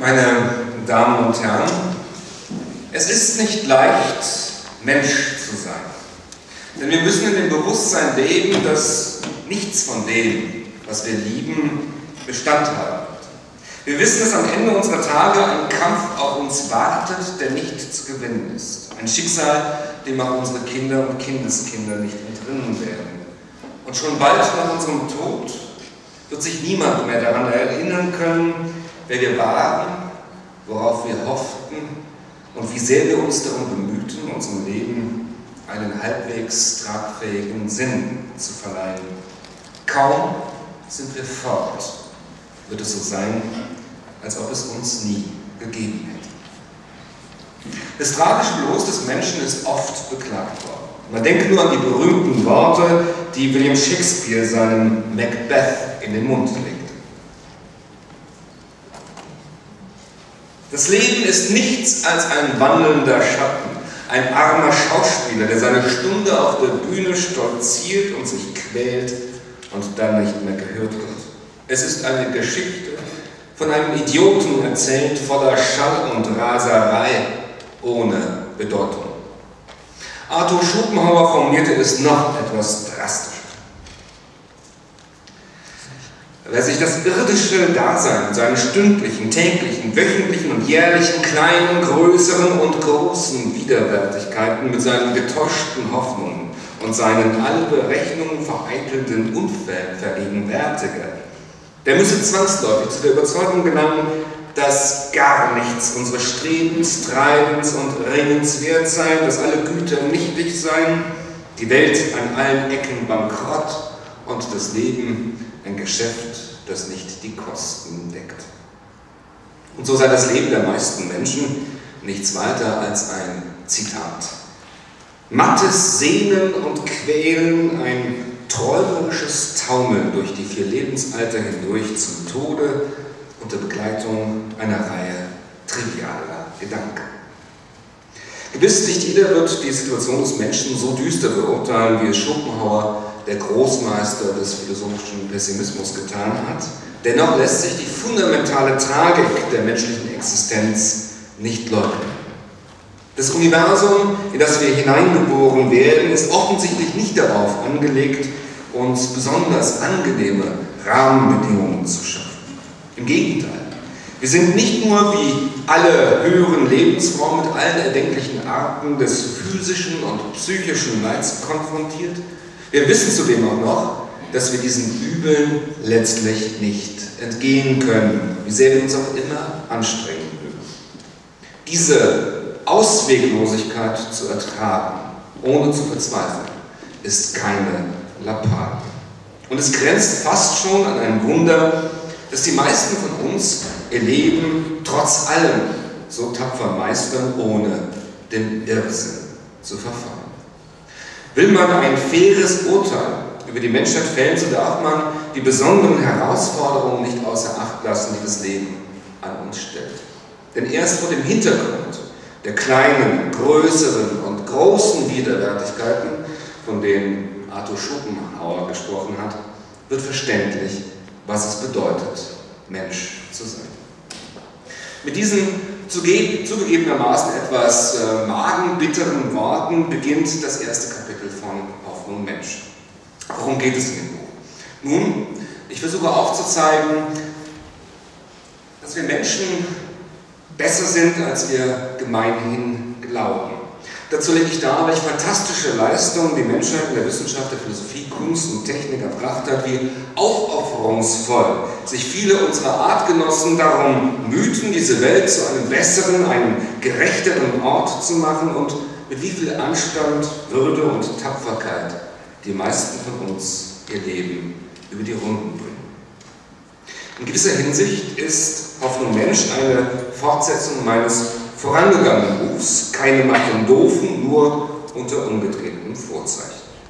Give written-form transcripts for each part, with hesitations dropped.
Meine Damen und Herren, es ist nicht leicht, Mensch zu sein. Denn wir müssen in dem Bewusstsein leben, dass nichts von dem, was wir lieben, Bestand haben wird. Wir wissen, dass am Ende unserer Tage ein Kampf auf uns wartet, der nicht zu gewinnen ist. Ein Schicksal, dem auch unsere Kinder und Kindeskinder nicht entrinnen werden. Und schon bald nach unserem Tod wird sich niemand mehr daran erinnern können, wer wir waren, worauf wir hofften und wie sehr wir uns darum bemühten, unserem Leben einen halbwegs tragfähigen Sinn zu verleihen. Kaum sind wir fort, wird es so sein, als ob es uns nie gegeben hätte. Das tragische Los des Menschen ist oft beklagt worden. Man denkt nur an die berühmten Worte, die William Shakespeare seinem Macbeth in den Mund legte. Das Leben ist nichts als ein wandelnder Schatten, ein armer Schauspieler, der seine Stunde auf der Bühne stolziert und sich quält und dann nicht mehr gehört wird. Es ist eine Geschichte von einem Idioten erzählt, voller Schall und Raserei, ohne Bedeutung. Arthur Schopenhauer formulierte es noch etwas drastischer. Wer sich das irdische Dasein mit seinen stündlichen, täglichen, wöchentlichen und jährlichen kleinen, größeren und großen Widerwärtigkeiten, mit seinen getäuschten Hoffnungen und seinen alle Berechnungen vereitelnden Unfällen vergegenwärtige, der müsse zwangsläufig zu der Überzeugung gelangen, dass gar nichts unseres Strebens, Treibens und Ringens wert sei, dass alle Güter nichtig seien, die Welt an allen Ecken bankrott und das Leben ein Geschäft, das nicht die Kosten deckt. Und so sei das Leben der meisten Menschen nichts weiter als ein Zitat. Mattes Sehnen und Quälen, ein träumerisches Taumeln durch die 4 Lebensalter hindurch zum Tode unter Begleitung einer Reihe trivialer Gedanken. Gewiss nicht jeder wird die Situation des Menschen so düster beurteilen, wie es Schopenhauer, der Großmeister des philosophischen Pessimismus, getan hat. Dennoch lässt sich die fundamentale Tragik der menschlichen Existenz nicht leugnen. Das Universum, in das wir hineingeboren werden, ist offensichtlich nicht darauf angelegt, uns besonders angenehme Rahmenbedingungen zu schaffen. Im Gegenteil, wir sind nicht nur wie alle höheren Lebensformen mit allen erdenklichen Arten des physischen und psychischen Leids konfrontiert. Wir wissen zudem auch noch, dass wir diesen Übeln letztlich nicht entgehen können, wie sehr wir uns auch immer anstrengen mögen. Diese Ausweglosigkeit zu ertragen, ohne zu verzweifeln, ist keine Lappalie. Und es grenzt fast schon an ein Wunder, dass die meisten von uns ihr Leben trotz allem so tapfer meistern, ohne dem Irrsinn zu verfallen. Will man ein faires Urteil über die Menschheit fällen, so darf man die besonderen Herausforderungen nicht außer Acht lassen, die das Leben an uns stellt. Denn erst vor dem Hintergrund der kleinen, größeren und großen Widerwärtigkeiten, von denen Arthur Schopenhauer gesprochen hat, wird verständlich, was es bedeutet, Mensch zu sein. Mit diesen zugegebenermaßen etwas magenbitteren Worten beginnt das erste Kapitel von Hoffnung Mensch. Worum geht es in dem Buch? Nun, ich versuche aufzuzeigen, dass wir Menschen besser sind, als wir gemeinhin glauben. Dazu lege ich dar, welche fantastische Leistungen die Menschheit in der Wissenschaft, der Philosophie, Kunst und Technik erbracht hat, wie aufopferungsvoll sich viele unserer Artgenossen darum mühten, diese Welt zu einem besseren, einem gerechteren Ort zu machen und mit wie viel Anstand, Würde und Tapferkeit die meisten von uns ihr Leben über die Runden bringen. In gewisser Hinsicht ist Hoffnung Mensch eine Fortsetzung meines vorangegangenen Buchs, Keine Macht den Doofen, nur unter umgedrehtem Vorzeichen.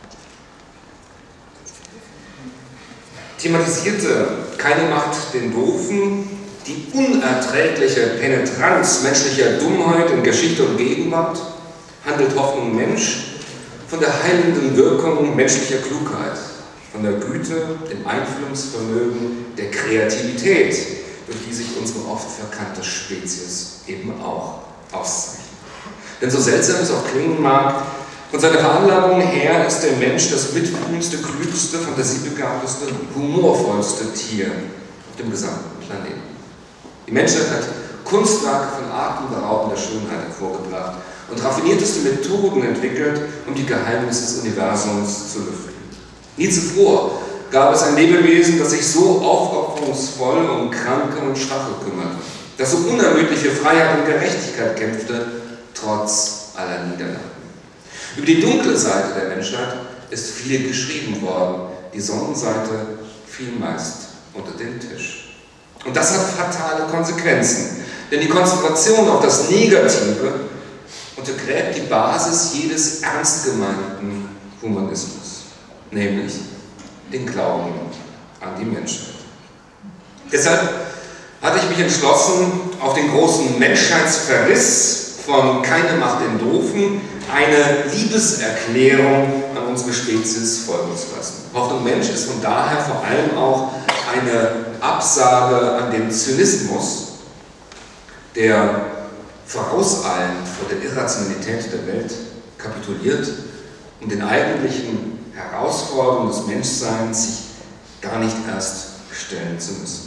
Thematisierte Keine Macht den Doofen die unerträgliche Penetranz menschlicher Dummheit in Geschichte und Gegenwart, handelt Hoffnung Mensch von der heilenden Wirkung menschlicher Klugheit, von der Güte, dem Einfühlungsvermögen, der Kreativität, durch die sich unsere oft verkannte Spezies eben auch auszeichnet. Denn so seltsam es auch klingen mag, von seiner Veranlagung her ist der Mensch das mitfühlendste, klügste, fantasiebegabteste, humorvollste Tier auf dem gesamten Planeten. Die Menschheit hat Kunstwerke von atemberaubender Schönheit hervorgebracht und raffinierteste Methoden entwickelt, um die Geheimnisse des Universums zu lüften. Nie zuvor gab es ein Lebewesen, das sich so aufopferungsvoll um Kranke und Schwache kümmerte, das so unermüdlich für Freiheit und Gerechtigkeit kämpfte, trotz aller Niederlagen. Über die dunkle Seite der Menschheit ist viel geschrieben worden, die Sonnenseite fiel meist unter den Tisch. Und das hat fatale Konsequenzen, denn die Konzentration auf das Negative untergräbt die Basis jedes ernst gemeinten Humanismus, nämlich den Glauben an die Menschheit. Deshalb hatte ich mich entschlossen, auf den großen Menschheitsverriss von Keine Macht den Doofen eine Liebeserklärung an unsere Spezies folgen zu lassen. Hoffnung Mensch ist von daher vor allem auch eine Absage an den Zynismus, der vorauseilend vor der Irrationalität der Welt kapituliert, um den eigentlichen Herausforderungen des Menschseins sich gar nicht erst stellen zu müssen.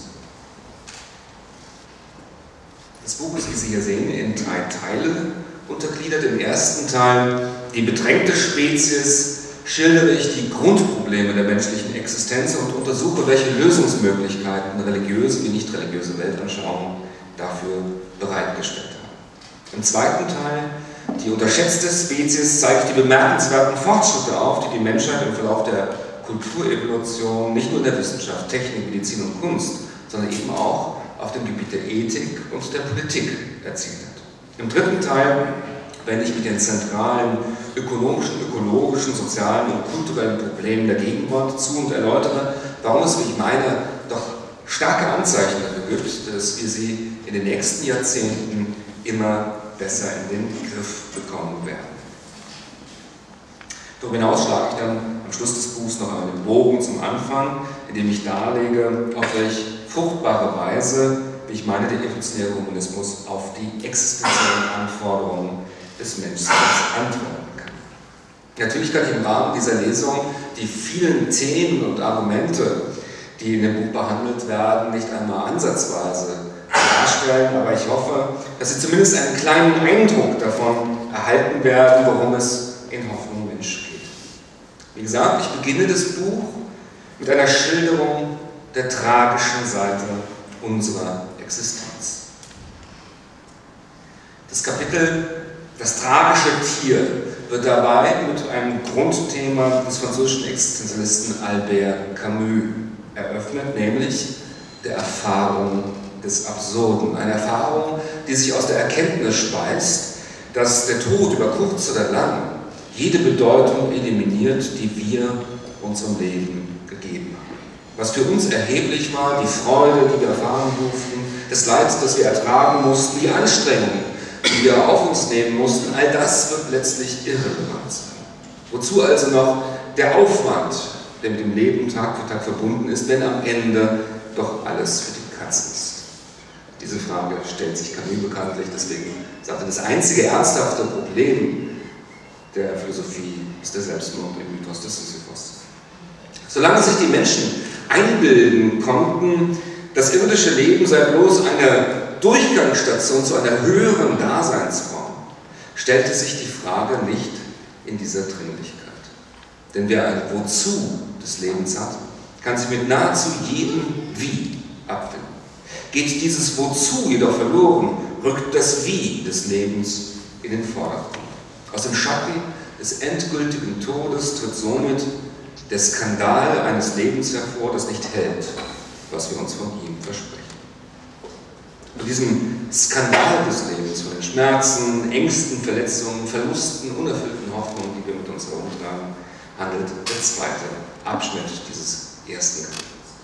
Das Buch ist, wie Sie hier sehen, in 3 Teile untergliedert. Im ersten Teil, die bedrängte Spezies, schildere ich die Grundprobleme der menschlichen Existenz und untersuche, welche Lösungsmöglichkeiten religiöse wie nicht religiöse Weltanschauungen dafür bereitgestellt haben. Im zweiten Teil, die unterschätzte Spezies, zeige ich die bemerkenswerten Fortschritte auf, die die Menschheit im Verlauf der Kulturevolution nicht nur in der Wissenschaft, Technik, Medizin und Kunst, sondern eben auch auf dem Gebiet der Ethik und der Politik erzielt hat. Im dritten Teil wende ich mich den zentralen ökonomischen, ökologischen, sozialen und kulturellen Problemen der Gegenwart zu und erläutere, warum es, wie ich meine, doch starke Anzeichen dafür gibt, dass wir sie in den nächsten Jahrzehnten immer besser in den Griff bekommen werden. Darüber hinaus schlage ich dann am Schluss des Buchs noch einen Bogen zum Anfang, in dem ich darlege, auf welch fruchtbare Weise, wie ich meine, der evolutionäre Humanismus auf die existenziellen Anforderungen des Menschseins antworten kann. Natürlich kann ich im Rahmen dieser Lesung die vielen Themen und Argumente, die in dem Buch behandelt werden, nicht einmal ansatzweise darstellen, aber ich hoffe, dass Sie zumindest einen kleinen Eindruck davon erhalten werden, worum es in Hoffnung Mensch geht. Wie gesagt, ich beginne das Buch mit einer Schilderung der tragischen Seite unserer Existenz. Das Kapitel Das tragische Tier wird dabei mit einem Grundthema des französischen Existenzialisten Albert Camus eröffnet, nämlich der Erfahrung des Absurden. Eine Erfahrung, die sich aus der Erkenntnis speist, dass der Tod über kurz oder lang jede Bedeutung eliminiert, die wir unserem Leben gegeben haben. Was für uns erheblich war, die Freude, die wir erfahren durften, das Leid, das wir ertragen mussten, die Anstrengungen, die wir auf uns nehmen mussten, all das wird letztlich irrelevant sein. Wozu also noch der Aufwand, der mit dem Leben Tag für Tag verbunden ist, wenn am Ende doch alles für die Katz ist? Diese Frage stellt sich Camus bekanntlich, deswegen sagte er, das einzige ernsthafte Problem der Philosophie ist der Selbstmord im Mythos des Sisyphos. Solange sich die Menschen einbilden konnten, das irdische Leben sei bloß eine Durchgangsstation zu einer höheren Daseinsform, stellte sich die Frage nicht in dieser Dringlichkeit. Denn wer ein Wozu des Lebens hat, kann sich mit nahezu jedem Wie abfinden. Geht dieses Wozu jedoch verloren, rückt das Wie des Lebens in den Vordergrund. Aus dem Schatten des endgültigen Todes tritt somit der Skandal eines Lebens hervor, das nicht hält, was wir uns von ihm versprechen. Von diesem Skandal des Lebens, von den Schmerzen, Ängsten, Verletzungen, Verlusten, unerfüllten Hoffnungen, die wir mit uns herumtragen, handelt der zweite Abschnitt dieses ersten Kapitels.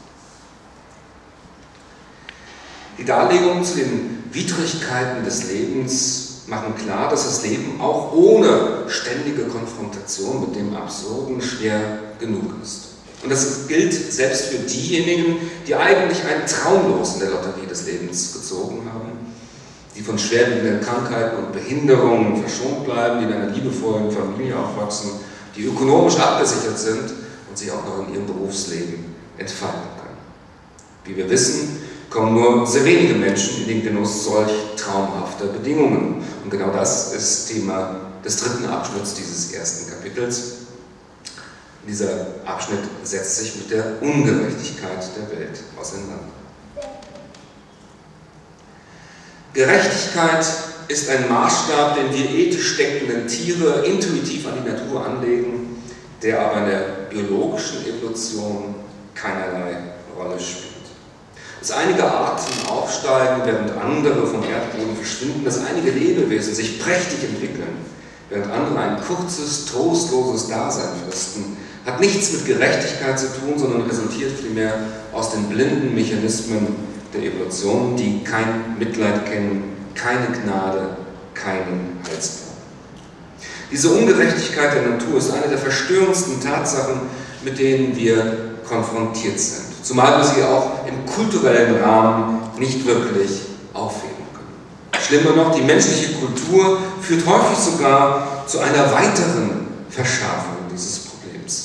Die Darlegungen zu den Widrigkeiten des Lebens machen klar, dass das Leben auch ohne ständige Konfrontation mit dem Absurden schwer genug ist. Und das gilt selbst für diejenigen, die eigentlich einen Traumlos in der Lotterie des Lebens gezogen haben, die von schwerwiegenden Krankheiten und Behinderungen verschont bleiben, die in einer liebevollen Familie aufwachsen, die ökonomisch abgesichert sind und sich auch noch in ihrem Berufsleben entfalten können. Wie wir wissen, kommen nur sehr wenige Menschen in den Genuss solch traumhafter Bedingungen. Und genau das ist Thema des dritten Abschnitts dieses ersten Kapitels. Dieser Abschnitt setzt sich mit der Ungerechtigkeit der Welt auseinander. Gerechtigkeit ist ein Maßstab, den wir ethisch denkenden Tiere intuitiv an die Natur anlegen, der aber in der biologischen Evolution keinerlei Rolle spielt. Dass einige Arten aufsteigen, während andere vom Erdboden verschwinden, dass einige Lebewesen sich prächtig entwickeln, während andere ein kurzes, trostloses Dasein fristen, hat nichts mit Gerechtigkeit zu tun, sondern resultiert vielmehr aus den blinden Mechanismen der Evolution, die kein Mitleid kennen, keine Gnade, keinen Heilsplan. Diese Ungerechtigkeit der Natur ist eine der verstörendsten Tatsachen, mit denen wir konfrontiert sind, zumal wir sie auch im kulturellen Rahmen nicht wirklich aufheben können. Schlimmer noch, die menschliche Kultur führt häufig sogar zu einer weiteren Verschärfung dieses Problems.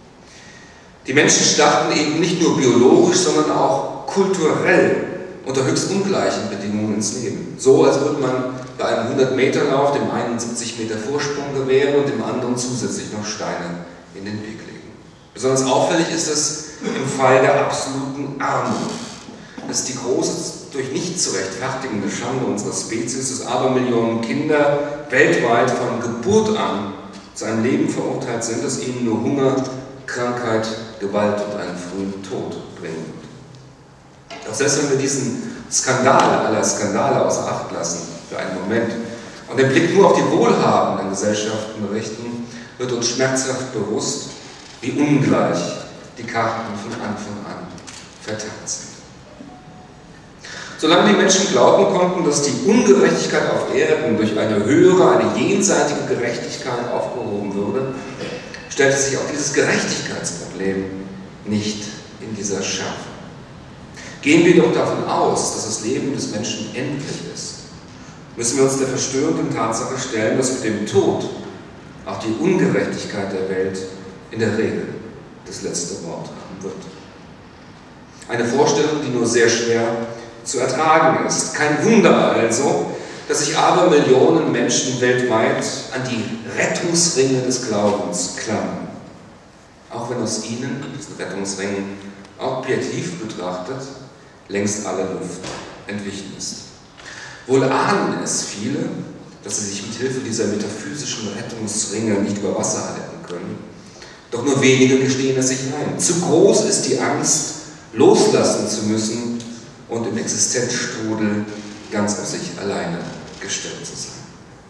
Die Menschen starten eben nicht nur biologisch, sondern auch kulturell unter höchst ungleichen Bedingungen ins Leben. So, als würde man bei einem 100-Meter-Lauf dem einen 70 Meter Vorsprung gewähren und dem anderen zusätzlich noch Steine in den Weg legen. Besonders auffällig ist es im Fall der absoluten Armut. Das ist die große, durch nicht zu rechtfertigende Schande unserer Spezies, dass Abermillionen Kinder weltweit von Geburt an zu einem Leben verurteilt sind, das ihnen nur Hunger, Krankheit, Gewalt und einen frühen Tod bringen wird. Doch selbst wenn wir diesen Skandal aller Skandale außer Acht lassen, für einen Moment, und den Blick nur auf die wohlhabenden Gesellschaften richten, wird uns schmerzhaft bewusst, wie ungleich die Karten von Anfang an verteilt sind. Solange die Menschen glauben konnten, dass die Ungerechtigkeit auf Erden durch eine höhere, eine jenseitige Gerechtigkeit aufgehoben würde, stellte sich auch dieses Gerechtigkeitsproblem nicht in dieser Schärfe. Gehen wir doch davon aus, dass das Leben des Menschen endlich ist, müssen wir uns der verstörenden Tatsache stellen, dass mit dem Tod auch die Ungerechtigkeit der Welt in der Regel das letzte Wort haben wird. Eine Vorstellung, die nur sehr schwer zu ertragen ist. Kein Wunder also, dass sich Abermillionen Menschen weltweit an die Rettungsringe des Glaubens klammern. Auch wenn aus ihnen, diesen Rettungsringen, auch objektiv betrachtet, längst alle Luft entwichen ist. Wohl ahnen es viele, dass sie sich mit Hilfe dieser metaphysischen Rettungsringe nicht über Wasser halten können. Doch nur wenige gestehen es sich ein. Zu groß ist die Angst, loslassen zu müssen und im Existenzstrudel ganz auf sich alleine gestellt zu sein.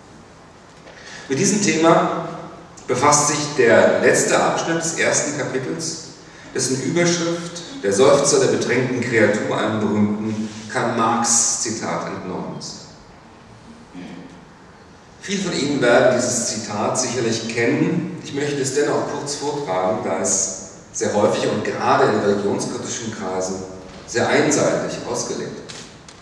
Mit diesem Thema befasst sich der letzte Abschnitt des ersten Kapitels, dessen Überschrift der Seufzer der bedrängten Kreatur einem berühmten Karl-Marx-Zitat entnommen ist. Viele von Ihnen werden dieses Zitat sicherlich kennen. Ich möchte es dennoch kurz vortragen, da es sehr häufig und gerade in religionskritischen Kreisen sehr einseitig ausgelegt wird.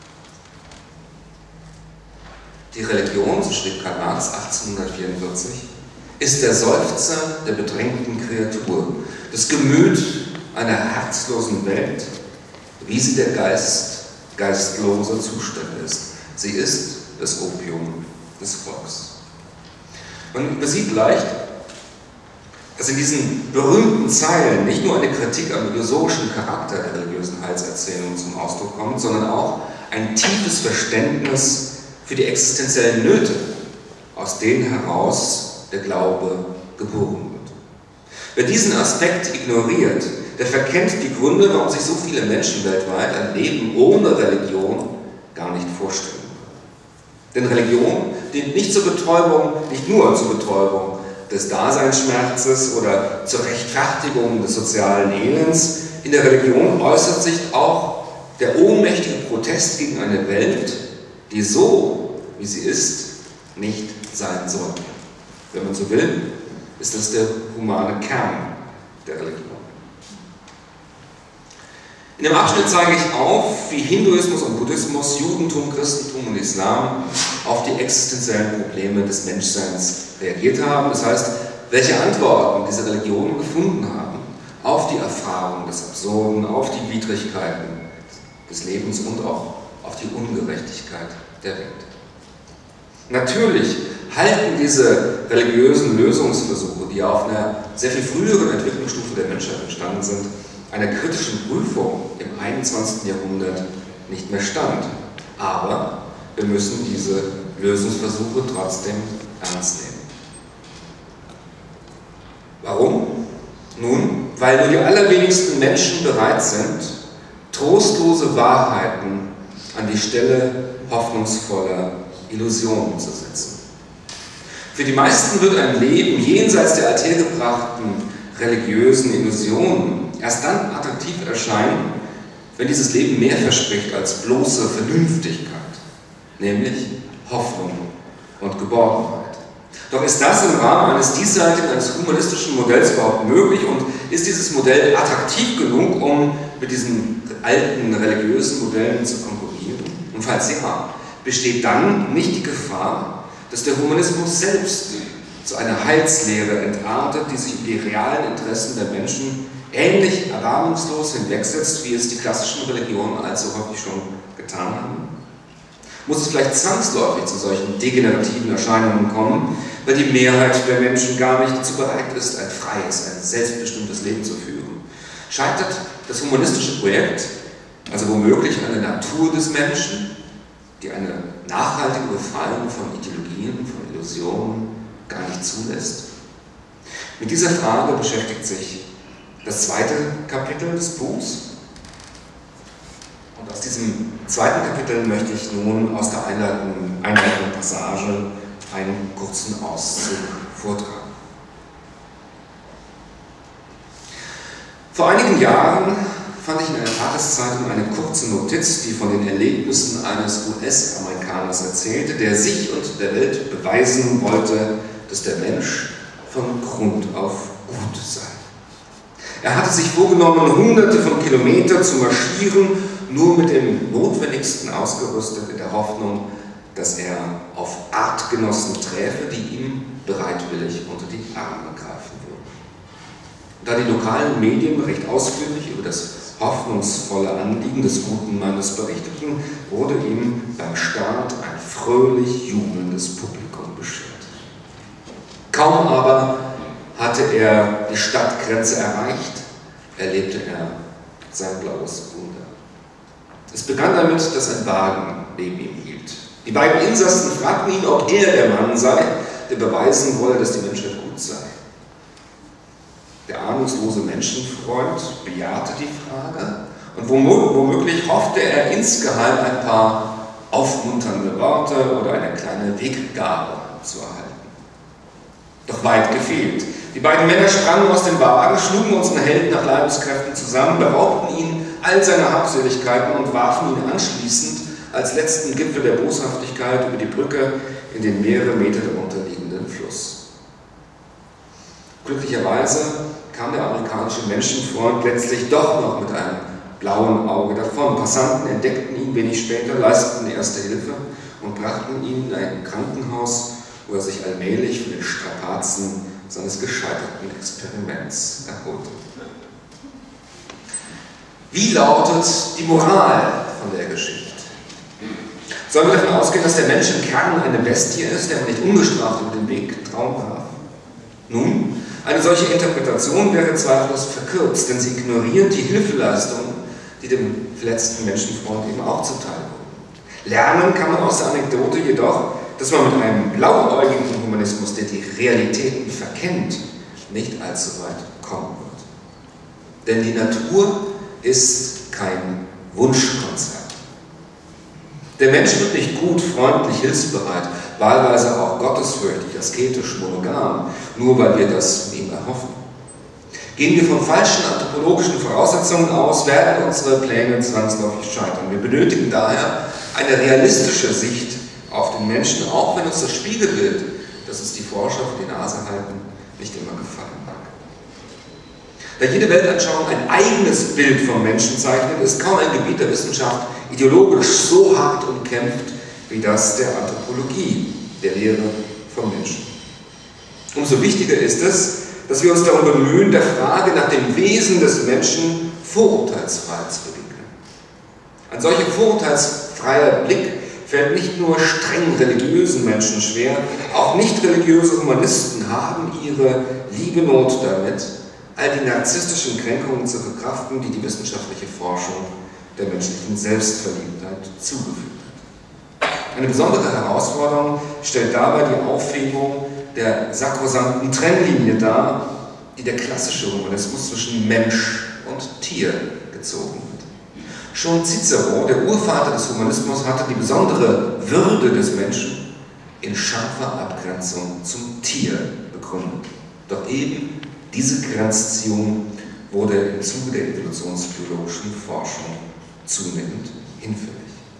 Die Religion, so schrieb Karl Marx 1844, ist der Seufzer der bedrängten Kreatur, das Gemüt einer herzlosen Welt, wie sie der geistlose Zustand ist. Sie ist das Opium des Volks. Man übersieht leicht, dass in diesen berühmten Zeilen nicht nur eine Kritik am illusorischen Charakter der religiösen Heilserzählung zum Ausdruck kommt, sondern auch ein tiefes Verständnis für die existenziellen Nöte, aus denen heraus der Glaube geboren wird. Wer diesen Aspekt ignoriert, der verkennt die Gründe, warum sich so viele Menschen weltweit ein Leben ohne Religion gar nicht vorstellen können. Denn Religion dient nicht nur zur Betäubung des Daseinsschmerzes oder zur Rechtfertigung des sozialen Elends. In der Religion äußert sich auch der ohnmächtige Protest gegen eine Welt, die so, wie sie ist, nicht sein soll. Wenn man so will, ist das der humane Kern der Religion. In dem Abschnitt zeige ich auf, wie Hinduismus und Buddhismus, Judentum, Christentum und Islam auf die existenziellen Probleme des Menschseins reagiert haben. Das heißt, welche Antworten diese Religionen gefunden haben auf die Erfahrung des Absurden, auf die Widrigkeiten des Lebens und auch auf die Ungerechtigkeit der Welt. Natürlich halten diese religiösen Lösungsversuche, die auf einer sehr viel früheren Entwicklungsstufe der Menschheit entstanden sind, einer kritischen Prüfung im 21. Jahrhundert nicht mehr stand. Aber wir müssen diese Lösungsversuche trotzdem ernst nehmen. Warum? Nun, weil nur die allerwenigsten Menschen bereit sind, trostlose Wahrheiten an die Stelle hoffnungsvoller Illusionen zu setzen. Für die meisten wird ein Leben jenseits der althergebrachten religiösen Illusionen erst dann attraktiv erscheinen, wenn dieses Leben mehr verspricht als bloße Vernünftigkeit, nämlich Hoffnung und Geborgenheit. Doch ist das im Rahmen eines diesseitigen, eines humanistischen Modells überhaupt möglich und ist dieses Modell attraktiv genug, um mit diesen alten religiösen Modellen zu konkurrieren? Und falls ja, besteht dann nicht die Gefahr, dass der Humanismus selbst zu einer Heilslehre entartet, die sich über die realen Interessen der Menschen ähnlich erbarmungslos hinwegsetzt, wie es die klassischen Religionen allzu häufig schon getan haben? Muss es vielleicht zwangsläufig zu solchen degenerativen Erscheinungen kommen, weil die Mehrheit der Menschen gar nicht dazu bereit ist, ein freies, ein selbstbestimmtes Leben zu führen? Scheitert das humanistische Projekt also womöglich an der Natur des Menschen, die eine nachhaltige Befreiung von Ideologien, von Illusionen gar nicht zulässt? Mit dieser Frage beschäftigt sich das zweite Kapitel des Buchs. Und aus diesem zweiten Kapitel möchte ich nun aus der einleitenden Passage einen kurzen Auszug vortragen. Vor einigen Jahren fand ich in einer Tageszeitung eine kurze Notiz, die von den Erlebnissen eines US-Amerikaners erzählte, der sich und der Welt beweisen wollte, dass der Mensch von Grund auf gut sei. Er hatte sich vorgenommen, hunderte von Kilometern zu marschieren, nur mit dem Notwendigsten ausgerüstet, in der Hoffnung, dass er auf Artgenossen träfe, die ihm bereitwillig unter die Arme greifen würden. Da die lokalen Medien recht ausführlich über das hoffnungsvolle Anliegen des guten Mannes berichteten, wurde ihm beim Start ein fröhlich jubelndes Publikum beschert. Kaum aber hatte er die Stadtgrenze erreicht, erlebte er sein blaues Wunder. Es begann damit, dass ein Wagen neben ihm hielt. Die beiden Insassen fragten ihn, ob er der Mann sei, der beweisen wolle, dass die Menschheit gut sei. Der ahnungslose Menschenfreund bejahte die Frage und womöglich hoffte er insgeheim ein paar aufmunternde Worte oder eine kleine Weggabe zu erhalten. Doch weit gefehlt. Die beiden Männer sprangen aus dem Wagen, schlugen unseren Helden nach Leibeskräften zusammen, beraubten ihn all seiner Habseligkeiten und warfen ihn anschließend als letzten Gipfel der Boshaftigkeit über die Brücke in den mehrere Meter darunter liegenden Fluss. Glücklicherweise kam der amerikanische Menschenfreund letztlich doch noch mit einem blauen Auge davon. Passanten entdeckten ihn wenig später, leisteten erste Hilfe und brachten ihn in ein Krankenhaus, wo er sich allmählich von den Strapazen seines gescheiterten Experiments erholte. Wie lautet die Moral von der Geschichte? Sollen wir davon ausgehen, dass der Mensch im Kern eine Bestie ist, der man nicht ungestraft über den Weg trauen darf? Nun, eine solche Interpretation wäre zweifellos verkürzt, denn sie ignoriert die Hilfeleistung, die dem verletzten Menschenfreund eben auch zuteil wurde. Lernen kann man aus der Anekdote jedoch, dass man mit einem blauäugigen Humanismus, der die Realitäten verkennt, nicht allzu weit kommen wird. Denn die Natur ist kein Wunschkonzert. Der Mensch wird nicht gut, freundlich, hilfsbereit, wahlweise auch gottesfürchtig, asketisch, monogam, nur weil wir das von ihm erhoffen. Gehen wir von falschen anthropologischen Voraussetzungen aus, werden unsere Pläne zwangsläufig scheitern. Wir benötigen daher eine realistische Sicht auf den Menschen, auch wenn uns das Spiegelbild, das uns die Forscher vor die Nase halten, nicht immer gefallen mag. Da jede Weltanschauung ein eigenes Bild vom Menschen zeichnet, ist kaum ein Gebiet der Wissenschaft ideologisch so hart umkämpft wie das der Anthropologie, der Lehre vom Menschen. Umso wichtiger ist es, dass wir uns darum bemühen, der Frage nach dem Wesen des Menschen vorurteilsfrei zu begegnen. Ein solcher vorurteilsfreier Blick fällt nicht nur streng religiösen Menschen schwer, auch nicht religiöse Humanisten haben ihre Liegenot damit, all die narzisstischen Kränkungen zu verkraften, die die wissenschaftliche Forschung der menschlichen Selbstverliebtheit zugefügt hat. Eine besondere Herausforderung stellt dabei die Aufhebung der sakrosankten Trennlinie dar, die der klassische Humanismus zwischen Mensch und Tier gezogen hat. Schon Cicero, der Urvater des Humanismus, hatte die besondere Würde des Menschen in scharfer Abgrenzung zum Tier begründet. Doch eben diese Grenzziehung wurde im Zuge der evolutionsbiologischen Forschung zunehmend hinfällig.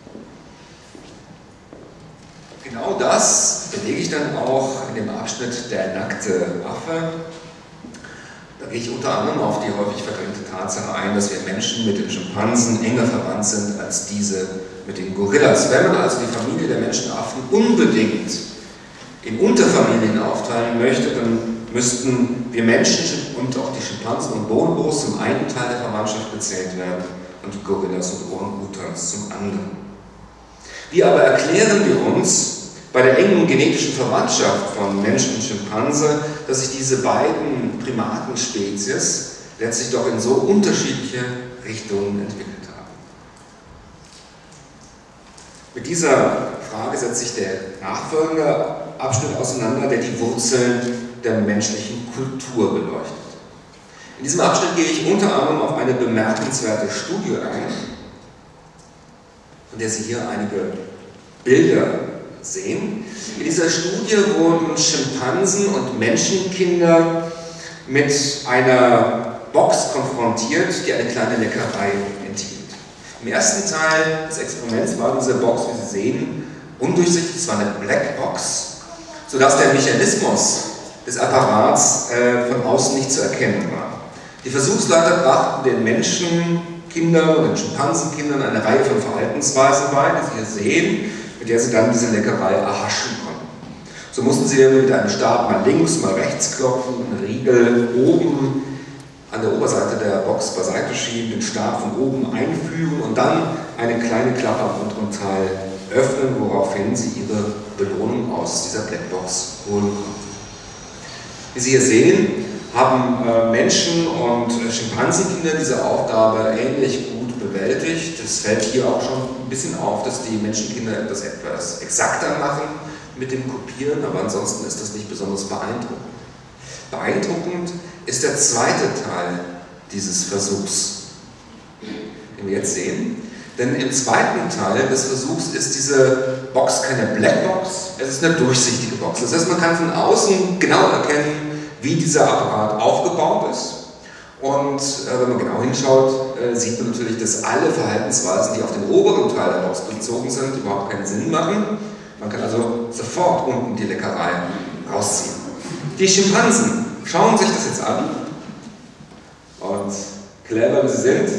Genau das belege ich dann auch in dem Abschnitt Der nackte Affe. Da gehe ich unter anderem auf die häufig verdrängte Tatsache ein, dass wir Menschen mit den Schimpansen enger verwandt sind als diese mit den Gorillas. Wenn man also die Familie der Menschenaffen unbedingt in Unterfamilien aufteilen möchte, dann müssten wir Menschen und auch die Schimpansen und Bonobos zum einen Teil der Verwandtschaft gezählt werden und die Gorillas und Orang-Utans zum anderen. Wie aber erklären wir uns bei der engen genetischen Verwandtschaft von Mensch und Schimpanse, dass sich diese beiden Primatenspezies letztlich doch in so unterschiedliche Richtungen entwickelt haben? Mit dieser Frage setzt sich der nachfolgende Abschnitt auseinander, der die Wurzeln der menschlichen Kultur beleuchtet. In diesem Abschnitt gehe ich unter anderem auf eine bemerkenswerte Studie ein, von der Sie hier einige Bilder sehen. In dieser Studie wurden Schimpansen und Menschenkinder mit einer Box konfrontiert, die eine kleine Leckerei enthielt. Im ersten Teil des Experiments war diese Box, wie Sie sehen, undurchsichtig. Es war eine Blackbox, sodass der Mechanismus des Apparats von außen nicht zu erkennen war. Die Versuchsleiter brachten den Menschenkindern und den Schimpansenkindern eine Reihe von Verhaltensweisen bei, die Sie hier sehen, mit der sie dann diese Leckerei erhaschen konnten. So mussten sie mit einem Stab mal links, mal rechts klopfen, einen Riegel oben an der Oberseite der Box beiseite schieben, den Stab von oben einführen und dann eine kleine Klappe am unteren Teil öffnen, woraufhin sie ihre Belohnung aus dieser Blackbox holen konnten. Wie Sie hier sehen, haben Menschen und Schimpansenkinder diese Aufgabe ähnlich gut bewältigt. Es fällt hier auch schon ein bisschen auf, dass die Menschenkinder etwas exakter machen mit dem Kopieren, aber ansonsten ist das nicht besonders beeindruckend. Beeindruckend ist der zweite Teil dieses Versuchs, den wir jetzt sehen. Denn im zweiten Teil des Versuchs ist diese Box keine Blackbox, es ist eine durchsichtige Box. Das heißt, man kann von außen genau erkennen, wie dieser Apparat aufgebaut ist. Und wenn man genau hinschaut, sieht man natürlich, dass alle Verhaltensweisen, die auf den oberen Teil der Box bezogen sind, überhaupt keinen Sinn machen. Man kann also sofort unten die Leckerei rausziehen. Die Schimpansen schauen sich das jetzt an und clever wie sie sind,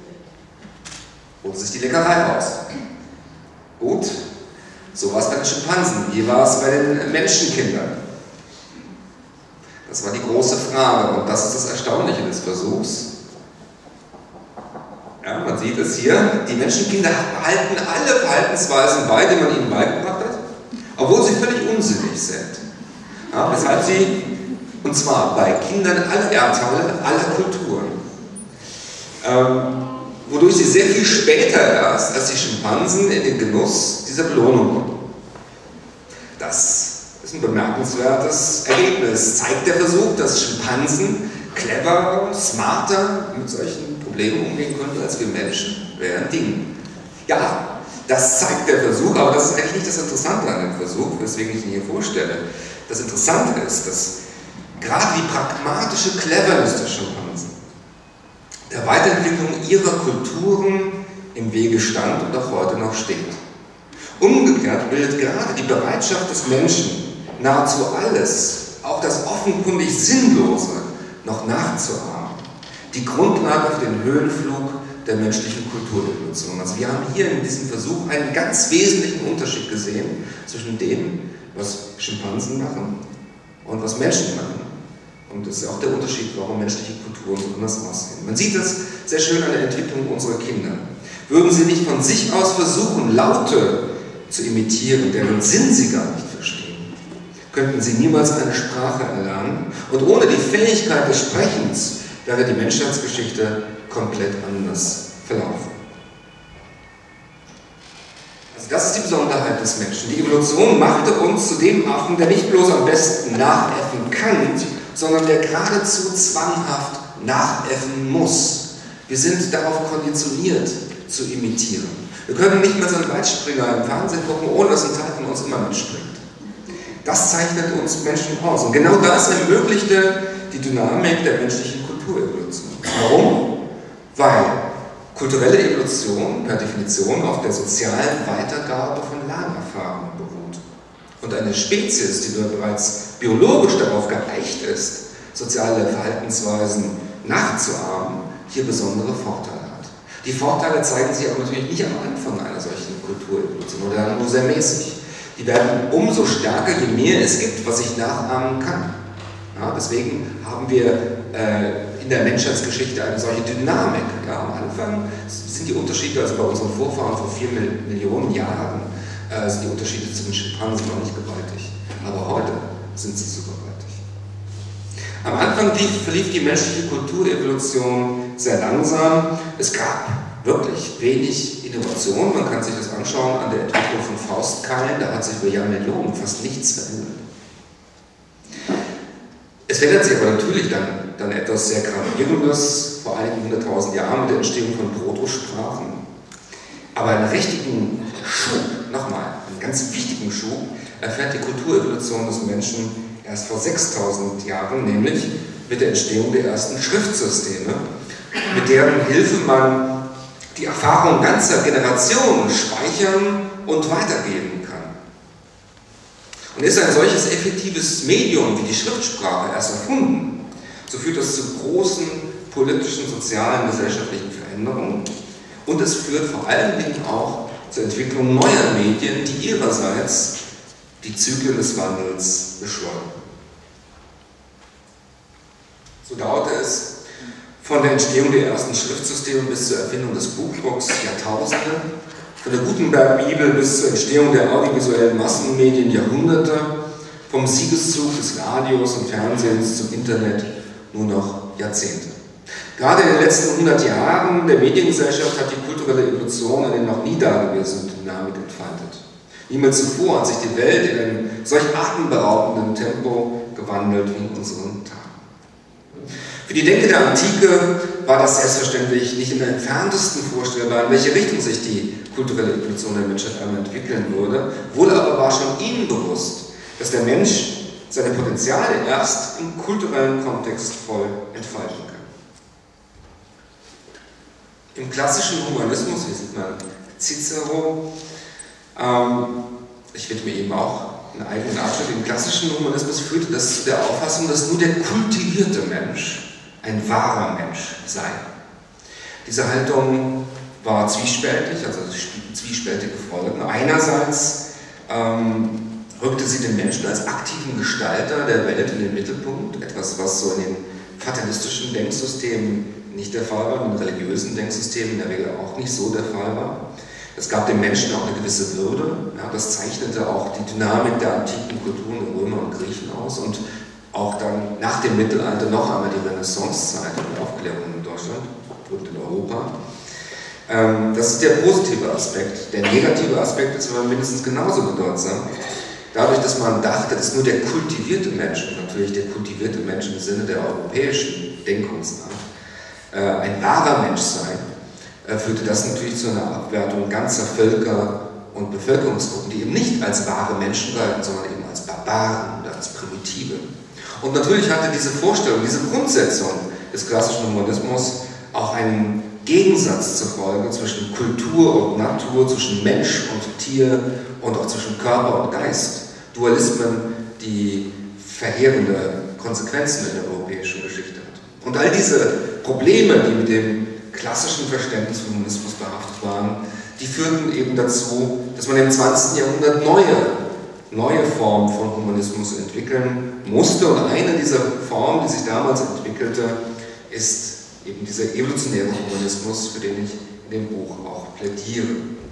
holen sich die Leckerei raus. Gut, so war es bei den Schimpansen. Wie war es bei den Menschenkindern? Das war die große Frage und das ist das Erstaunliche des Versuchs. Ja, man sieht es hier, die Menschenkinder behalten alle Verhaltensweisen bei, die man ihnen beigebracht hat, obwohl sie völlig unsinnig sind. Ja, weshalb sie, und zwar bei Kindern aller Erdteile, aller Kulturen, wodurch sie sehr viel später erst als die Schimpansen in den Genuss dieser Belohnung kommen. Das ist ein bemerkenswertes Ergebnis. Zeigt der Versuch, dass Schimpansen cleverer, smarter mit solchen Problemen umgehen können als wir Menschen. Wäre ein Ding. Ja, das zeigt der Versuch, aber das ist eigentlich nicht das Interessante an dem Versuch, weswegen ich ihn hier vorstelle. Das Interessante ist, dass gerade die pragmatische Cleverness der Schimpansen der Weiterentwicklung ihrer Kulturen im Wege stand und auch heute noch steht. Umgekehrt bildet gerade die Bereitschaft des Menschen, nahezu alles, auch das offenkundig Sinnlose, noch nachzuahmen, die Grundlage für den Höhenflug der menschlichen Kulturevolution. Also wir haben hier in diesem Versuch einen ganz wesentlichen Unterschied gesehen zwischen dem, was Schimpansen machen und was Menschen machen. Und das ist auch der Unterschied, warum menschliche Kulturen so anders aussehen. Man sieht das sehr schön an der Entwicklung unserer Kinder. Würden sie nicht von sich aus versuchen, Laute zu imitieren, deren Sinn sie gar nicht verstehen, könnten sie niemals eine Sprache erlernen. Und ohne die Fähigkeit des Sprechens wäre die Menschheitsgeschichte komplett anders verlaufen. Also das ist die Besonderheit des Menschen. Die Evolution machte uns zu dem Affen, der nicht bloß am besten nachäffen kann, sondern der geradezu zwanghaft nachäffen muss. Wir sind darauf konditioniert, zu imitieren. Wir können nicht mehr so einen Weitspringer im Fernsehen gucken, ohne dass ein Teil von uns immer mitspringt. Das zeichnet uns Menschen aus. Und genau das ermöglichte die Dynamik der menschlichen Kulturevolution. Warum? Weil kulturelle Evolution per Definition auf der sozialen Weitergabe von Lernerfahrungen beruht. Und eine Spezies, die nur bereits biologisch darauf geeicht ist, soziale Verhaltensweisen nachzuahmen, hier besondere Vorteile hat. Die Vorteile zeigen sich aber natürlich nicht am Anfang einer solchen Kulturevolution oder nur sehr mäßig. Die werden umso stärker, je mehr es gibt, was ich nachahmen kann. Ja, deswegen haben wir in der Menschheitsgeschichte eine solche Dynamik. Ja, am Anfang sind die Unterschiede, also bei unseren Vorfahren vor 4 Millionen Jahren, sind die Unterschiede zwischen Schimpansen noch nicht gewaltig. Aber heute sind sie so gewaltig. Am Anfang verlief die menschliche Kulturevolution sehr langsam. Es gab wirklich wenig Innovation. Man kann sich das anschauen an der Entwicklung von Faustkeilen. Da hat sich über Jahrmillionen fast nichts verändert. Es verändert sich aber natürlich dann etwas sehr Gravierendes, vor einigen 100.000 Jahren mit der Entstehung von Protosprachen. Aber einen richtigen Schub, nochmal, einen ganz wichtigen Schub, erfährt die Kulturevolution des Menschen erst vor 6.000 Jahren, nämlich mit der Entstehung der ersten Schriftsysteme, mit deren Hilfe man die Erfahrung ganzer Generationen speichern und weitergeben kann. Und ist ein solches effektives Medium wie die Schriftsprache erst erfunden, so führt das zu großen politischen, sozialen, gesellschaftlichen Veränderungen und es führt vor allen Dingen auch zur Entwicklung neuer Medien, die ihrerseits die Zyklen des Wandels beschleunigen. So dauerte es von der Entstehung der ersten Schriftsysteme bis zur Erfindung des Buchdrucks Jahrtausende, von der Gutenberg-Bibel bis zur Entstehung der audiovisuellen Massenmedien Jahrhunderte, vom Siegeszug des Radios und Fernsehens zum Internet nur noch Jahrzehnte. Gerade in den letzten 100 Jahren der Mediengesellschaft hat die kulturelle Evolution eine noch nie dagewesene Dynamik entfaltet. Niemals zuvor hat sich die Welt in einem solch atemberaubenden Tempo gewandelt wie in unseren Tagen. Für die Denker der Antike war das selbstverständlich nicht in der entferntesten vorstellbar, in welche Richtung sich die kulturelle Evolution der Menschheit einmal entwickeln würde. Wohl aber war schon ihnen bewusst, dass der Mensch seine Potenziale erst im kulturellen Kontext voll entfalten kann. Im klassischen Humanismus, hier sieht man Cicero, ich widme ihm auch einen eigenen Abschnitt, im klassischen Humanismus führte das zu der Auffassung, dass nur der kultivierte Mensch ein wahrer Mensch sei. Diese Haltung war zwiespältig, also zwiespältige Folgen. Einerseits rückte sie den Menschen als aktiven Gestalter der Welt in den Mittelpunkt, etwas, was so in den fatalistischen Denksystemen nicht der Fall war, in den religiösen Denksystemen in der Regel auch nicht so der Fall war. Es gab dem Menschen auch eine gewisse Würde, ja, das zeichnete auch die Dynamik der antiken Kulturen der Römer und Griechen aus und auch dann nach dem Mittelalter noch einmal die Renaissancezeit und die Aufklärung in Deutschland und in Europa. Das ist der positive Aspekt. Der negative Aspekt ist aber mindestens genauso bedeutsam. Dadurch, dass man dachte, dass nur der kultivierte Mensch, und natürlich der kultivierte Mensch im Sinne der europäischen Denkungsart, ein wahrer Mensch sei, führte das natürlich zu einer Abwertung ganzer Völker und Bevölkerungsgruppen, die eben nicht als wahre Menschen galten, sondern eben als Barbaren oder als Primitive. Und natürlich hatte diese Vorstellung, diese Grundsetzung des klassischen Humanismus auch einen Gegensatz zur Folge zwischen Kultur und Natur, zwischen Mensch und Tier und auch zwischen Körper und Geist. Dualismen, die verheerende Konsequenzen in der europäischen Geschichte hat. Und all diese Probleme, die mit dem klassischen Verständnis von Humanismus behaftet waren, die führten eben dazu, dass man im 20. Jahrhundert neue Formen von Humanismus entwickeln musste. Und eine dieser Formen, die sich damals entwickelte, ist eben dieser evolutionäre Humanismus, für den ich in dem Buch auch plädiere.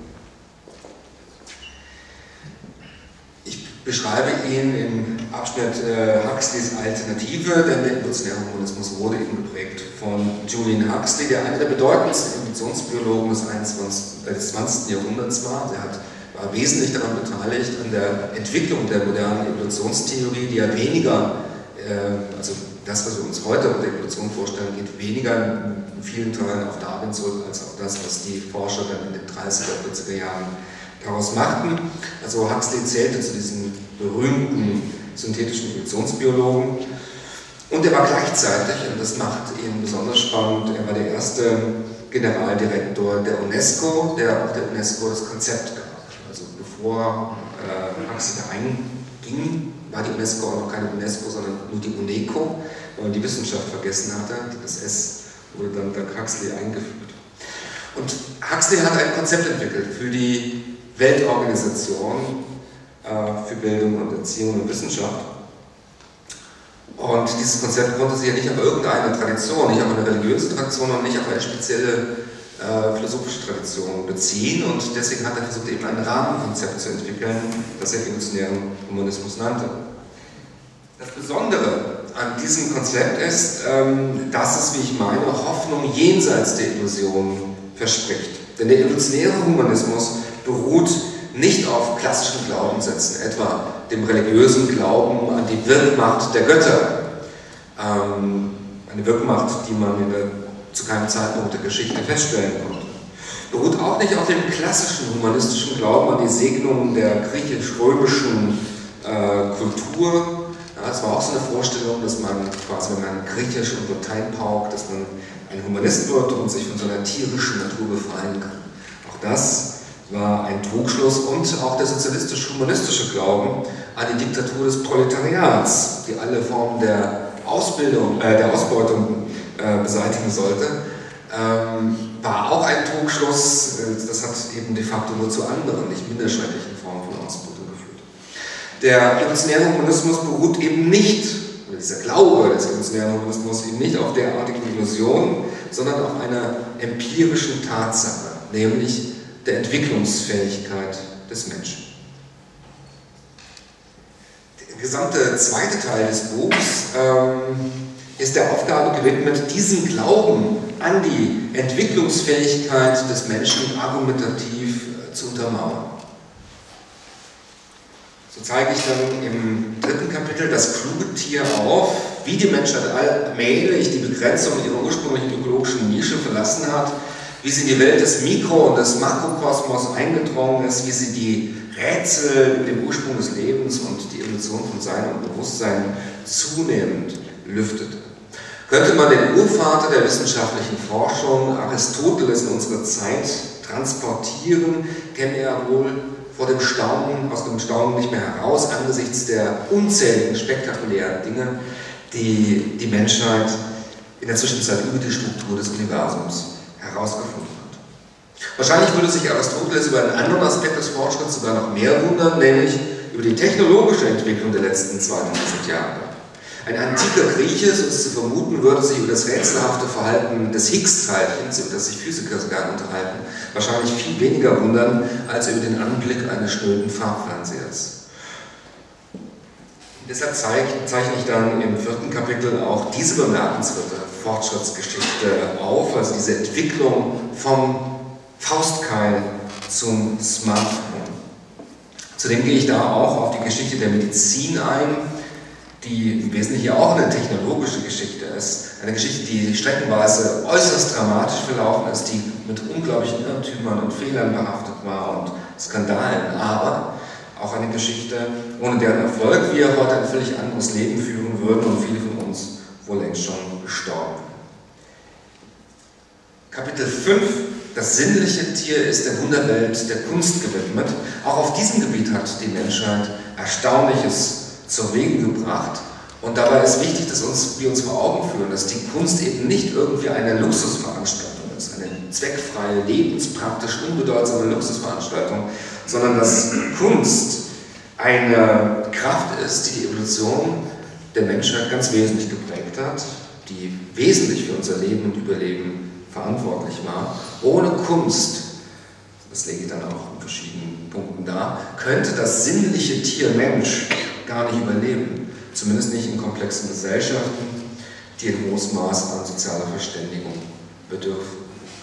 Ich beschreibe ihn im Abschnitt Huxleys Alternative, denn der evolutionäre Humanismus wurde eben geprägt von Julian Huxley, der einer der bedeutendsten Evolutionsbiologen des 20. Jahrhunderts war. Er war wesentlich daran beteiligt an der Entwicklung der modernen Evolutionstheorie, die ja weniger, also das, was wir uns heute unter Evolution vorstellen, geht weniger in vielen Teilen auf Darwin zurück, als auf das, was die Forscher dann in den 30er, 40er Jahren daraus machten. Also Huxley zählte zu diesen berühmten synthetischen Evolutionsbiologen und er war gleichzeitig, und das macht ihn besonders spannend, er war der erste Generaldirektor der UNESCO, der auch der UNESCO das Konzept gab. Also bevor Huxley da einging, war die UNESCO auch noch keine UNESCO, sondern nur die UNECO, weil man die Wissenschaft vergessen hatte. Das S wurde dann dank Huxley eingefügt. Und Huxley hat ein Konzept entwickelt für die Weltorganisation für Bildung und Erziehung und Wissenschaft. Und dieses Konzept konnte sich ja nicht auf irgendeine Tradition, nicht auf eine religiöse Tradition und nicht auf eine spezielle philosophische Tradition beziehen. Und deswegen hat er versucht, eben ein Rahmenkonzept zu entwickeln, das er evolutionären Humanismus nannte. Das Besondere an diesem Konzept ist, dass es, wie ich meine, Hoffnung jenseits der Illusion verspricht. Denn der evolutionäre Humanismus beruht nicht auf klassischen Glaubenssätzen, etwa dem religiösen Glauben an die Wirkmacht der Götter. Eine Wirkmacht, die man zu keinem Zeitpunkt der Geschichte feststellen konnte. Beruht auch nicht auf dem klassischen humanistischen Glauben an die Segnungen der griechisch-römischen Kultur. Ja, es war auch so eine Vorstellung, dass man quasi, wenn man Griechisch und Latein paukt, dass man ein Humanist wird und sich von so einer tierischen Natur befreien kann. Auch das war ein Trugschluss und auch der sozialistisch-humanistische Glauben an die Diktatur des Proletariats, die alle Formen der Ausbeutung beseitigen sollte, war auch ein Trugschluss. Das hat eben de facto nur zu anderen, nicht minder schrecklichen Formen von Ausbeutung geführt. Der evolutionäre Humanismus beruht eben nicht, oder dieser Glaube des evolutionären Humanismus eben nicht auf derartigen Illusionen, sondern auf einer empirischen Tatsache, nämlich der Entwicklungsfähigkeit des Menschen. Der gesamte zweite Teil des Buchs ist der Aufgabe gewidmet, diesen Glauben an die Entwicklungsfähigkeit des Menschen argumentativ zu untermauern. So zeige ich dann im dritten Kapitel das kluge Tier auf, wie die Menschheit allmählich die Begrenzung ihrer ursprünglichen ökologischen Nische verlassen hat, wie sie in die Welt des Mikro- und des Makrokosmos eingedrungen ist, wie sie die Rätsel über den Ursprung des Lebens und die Evolution von Sein und Bewusstsein zunehmend lüftete. Könnte man den Urvater der wissenschaftlichen Forschung, Aristoteles, in unsere Zeit transportieren, käme er wohl aus dem Staunen nicht mehr heraus, angesichts der unzähligen spektakulären Dinge, die die Menschheit in der Zwischenzeit über die Struktur des Universums herausgefunden hat. Wahrscheinlich würde sich Aristoteles über einen anderen Aspekt des Fortschritts sogar noch mehr wundern, nämlich über die technologische Entwicklung der letzten 2000 Jahre. Ein antiker Grieche, so ist zu vermuten, würde sich über das rätselhafte Verhalten des Higgs-Teilchens, über das sich Physiker sogar unterhalten, wahrscheinlich viel weniger wundern, als über den Anblick eines schnöden Farbfernsehers. Deshalb zeichne ich dann im vierten Kapitel auch diese bemerkenswerte Fortschrittsgeschichte auf, also diese Entwicklung vom Faustkeil zum Smartphone. Zudem gehe ich da auch auf die Geschichte der Medizin ein, die im Wesentlichen auch eine technologische Geschichte ist. Eine Geschichte, die streckenweise äußerst dramatisch verlaufen ist, die mit unglaublichen Irrtümern und Fehlern behaftet war und Skandalen, aber auch eine Geschichte, ohne deren Erfolg wir heute ein völlig anderes Leben führen würden und viele von uns wohl längst schon gestorben. Kapitel 5, das sinnliche Tier, ist der Wunderwelt der Kunst gewidmet. Auch auf diesem Gebiet hat die Menschheit Erstaunliches zum Wege gebracht Und dabei ist wichtig, dass wir uns vor Augen führen, dass die Kunst eben nicht irgendwie eine Luxusveranstaltung ist, eine zweckfreie, lebenspraktisch unbedeutsame Luxusveranstaltung, sondern dass Kunst eine Kraft ist, die die Evolution der Menschheit ganz wesentlich geprägt hat, die wesentlich für unser Leben und Überleben verantwortlich war. Ohne Kunst, das lege ich dann auch in verschiedenen Punkten dar, könnte das sinnliche Tier Mensch gar nicht überleben. Zumindest nicht in komplexen Gesellschaften, die ein hohes Maß an sozialer Verständigung bedürfen.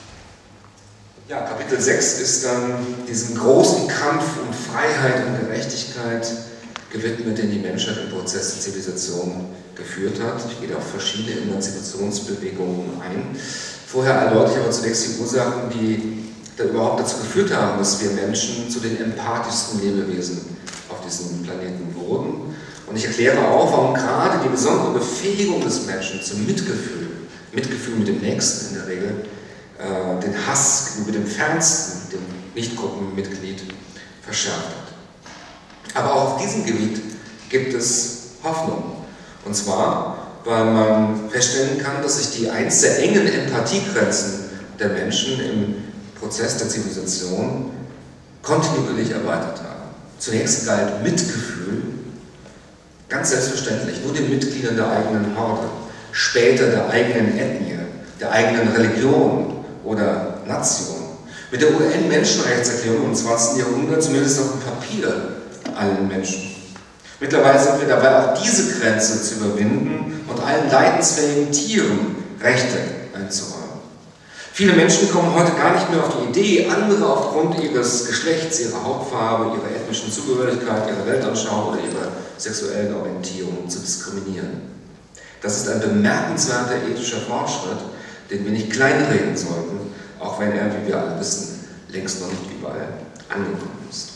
Ja, Kapitel 6 ist dann diesem großen Kampf um Freiheit und Gerechtigkeit gewidmet, den die Menschheit im Prozess der Zivilisation geführt hat. Ich gehe auf verschiedene Emanzipationsbewegungen ein. Vorher erläutere ich aber zunächst die Ursachen, die überhaupt dazu geführt haben, dass wir Menschen zu den empathischsten Lebewesen auf diesem Planeten wurden. Und ich erkläre auch, warum gerade die besondere Befähigung des Menschen zum Mitgefühl, Mitgefühl mit dem Nächsten in der Regel, den Hass gegenüber dem Fernsten, dem Nichtgruppenmitglied, verschärft hat. Aber auch auf diesem Gebiet gibt es Hoffnung. Und zwar, weil man feststellen kann, dass sich die einst sehr engen Empathiegrenzen der Menschen im Prozess der Zivilisation kontinuierlich erweitert haben. Zunächst galt Mitgefühl ganz selbstverständlich nur den Mitgliedern der eigenen Horde, später der eigenen Ethnie, der eigenen Religion oder Nation. Mit der UN-Menschenrechtserklärung im 20. Jahrhundert, zumindest auf dem Papier, allen Menschen. Mittlerweile sind wir dabei, auch diese Grenze zu überwinden und allen leidensfähigen Tieren Rechte einzuräumen. Viele Menschen kommen heute gar nicht mehr auf die Idee, andere aufgrund ihres Geschlechts, ihrer Hautfarbe, ihrer ethnischen Zugehörigkeit, ihrer Weltanschauung oder ihrer sexuellen Orientierung zu diskriminieren. Das ist ein bemerkenswerter ethischer Fortschritt, den wir nicht kleinreden sollten, auch wenn er, wie wir alle wissen, längst noch nicht überall angekommen ist.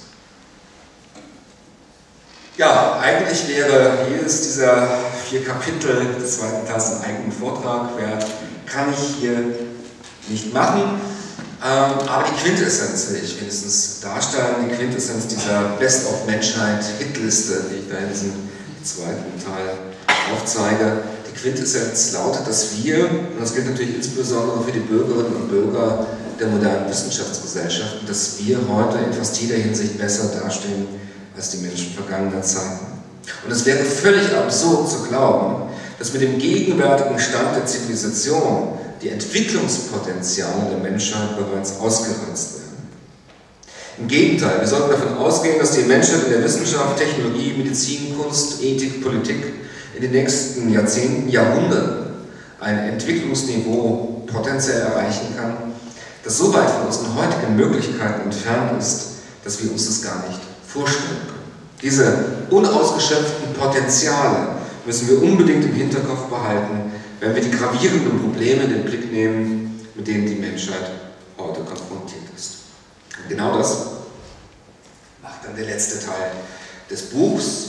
Ja, eigentlich wäre jedes dieser 4 Kapitel des zweiten Teils einen eigenen Vortrag wert, kann ich hier nicht machen, aber die Quintessenz will ich wenigstens darstellen, die Quintessenz dieser Best-of-Menschheit-Hitliste, die ich da in diesem zweiten Teil aufzeige. Die Quintessenz lautet, dass wir, und das gilt natürlich insbesondere für die Bürgerinnen und Bürger der modernen Wissenschaftsgesellschaften, dass wir heute in fast jeder Hinsicht besser dastehen als die Menschen vergangener Zeiten. Und es wäre völlig absurd zu glauben, dass mit dem gegenwärtigen Stand der Zivilisation die Entwicklungspotenziale der Menschheit bereits ausgereizt werden. Im Gegenteil, wir sollten davon ausgehen, dass die Menschheit in der Wissenschaft, Technologie, Medizin, Kunst, Ethik, Politik in den nächsten Jahrzehnten, Jahrhunderten ein Entwicklungsniveau potenziell erreichen kann, das so weit von unseren heutigen Möglichkeiten entfernt ist, dass wir uns das gar nicht vorstellen können. Diese unausgeschöpften Potenziale müssen wir unbedingt im Hinterkopf behalten, wenn wir die gravierenden Probleme in den Blick nehmen, mit denen die Menschheit heute konfrontiert ist. Und genau das macht dann der letzte Teil des Buchs.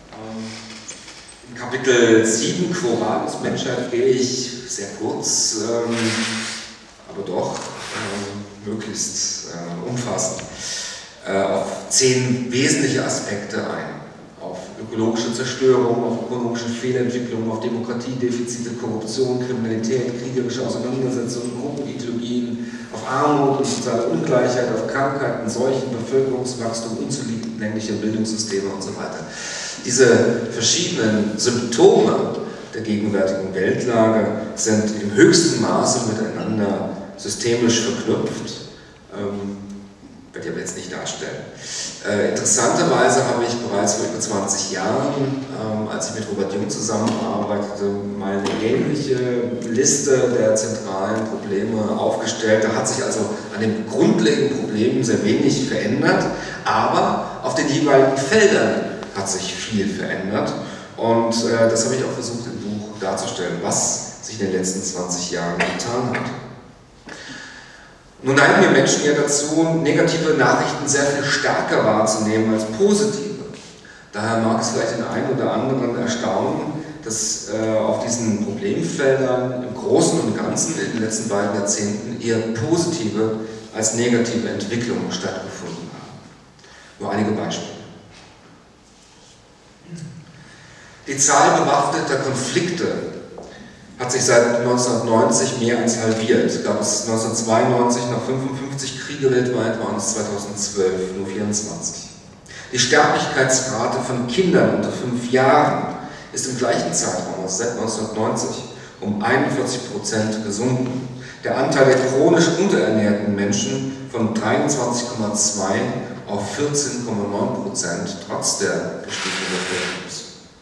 In Kapitel 7, Quo Vadis Menschheit, gehe ich sehr kurz, aber doch möglichst umfassend auf 10 wesentliche Aspekte ein. Auf ökologische Zerstörung, auf ökonomische Fehlentwicklung, auf Demokratiedefizite, Korruption, Kriminalität, kriegerische Auseinandersetzungen, Gruppenideologien, auf Armut und soziale Ungleichheit, auf Krankheiten, Seuchen, Bevölkerungswachstum, unzulängliche Bildungssysteme und so weiter. Diese verschiedenen Symptome der gegenwärtigen Weltlage sind im höchsten Maße miteinander systemisch verknüpft. Werde ich aber jetzt nicht darstellen. Interessanterweise habe ich bereits vor über 20 Jahren, als ich mit Robert Jung zusammenarbeitete, mal eine ähnliche Liste der zentralen Probleme aufgestellt. Da hat sich also an den grundlegenden Problemen sehr wenig verändert, aber auf den jeweiligen Feldern hat sich viel verändert. Und das habe ich auch versucht im Buch darzustellen, was sich in den letzten 20 Jahren getan hat. Nun neigen wir Menschen ja dazu, negative Nachrichten sehr viel stärker wahrzunehmen als positive. Daher mag es vielleicht den einen oder anderen erstaunen, dass auf diesen Problemfeldern im Großen und Ganzen in den letzten beiden Jahrzehnten eher positive als negative Entwicklungen stattgefunden haben. Nur einige Beispiele. Die Zahl bewaffneter Konflikte hat sich seit 1990 mehr als halbiert. Gab es 1992 noch 55 Kriege weltweit, waren es 2012 nur 24. Die Sterblichkeitsrate von Kindern unter 5 Jahren ist im gleichen Zeitraum, also seit 1990, um 41% gesunken. Der Anteil der chronisch unterernährten Menschen von 23,2 auf 14,9%, trotz der gestiegenen Bevölkerung.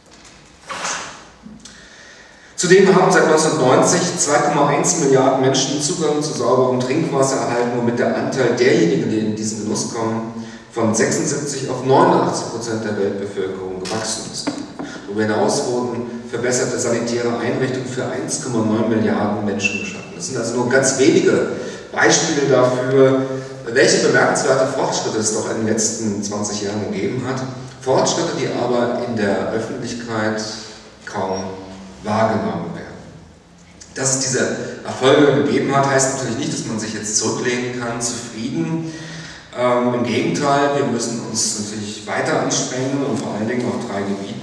Zudem haben seit 1990 2,1 Milliarden Menschen Zugang zu sauberem Trinkwasser erhalten, womit der Anteil derjenigen, die in diesen Genuss kommen, von 76 auf 89% der Weltbevölkerung gewachsen ist. Darüber hinaus wurden verbesserte sanitäre Einrichtungen für 1,9 Milliarden Menschen geschaffen. Das sind also nur ganz wenige Beispiele dafür, welche bemerkenswerte Fortschritte es doch in den letzten 20 Jahren gegeben hat. Fortschritte, die aber in der Öffentlichkeit kaum wahrgenommen werden. Dass es diese Erfolge gegeben hat, heißt natürlich nicht, dass man sich jetzt zurücklehnen kann, zufrieden. Im Gegenteil, wir müssen uns natürlich weiter anstrengen und vor allen Dingen auf 3 Gebieten.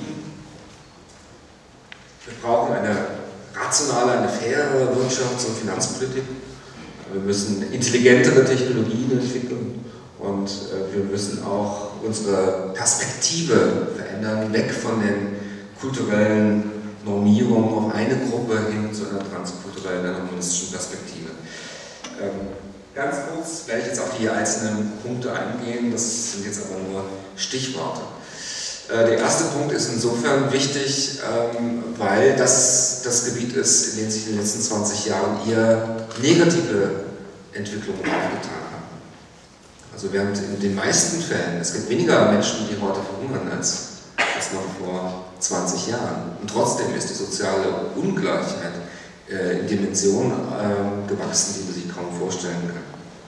Wir brauchen eine rationale, eine faire Wirtschafts- und Finanzpolitik. Wir müssen intelligentere Technologien entwickeln und wir müssen auch unsere Perspektive verändern, weg von den kulturellen Normierungen auf eine Gruppe hin zu einer transkulturellen, einer humanistischen Perspektive. Ganz kurz werde ich jetzt auf die einzelnen Punkte eingehen, das sind jetzt aber nur Stichworte. Der erste Punkt ist insofern wichtig, weil das Gebiet ist, in dem sich in den letzten 20 Jahren eher negative Entwicklungen aufgetan haben. Also während in den meisten Fällen, es gibt weniger Menschen, die heute verhungern als noch vor 20 Jahren. Und trotzdem ist die soziale Ungleichheit in Dimensionen gewachsen, die man sich kaum vorstellen kann.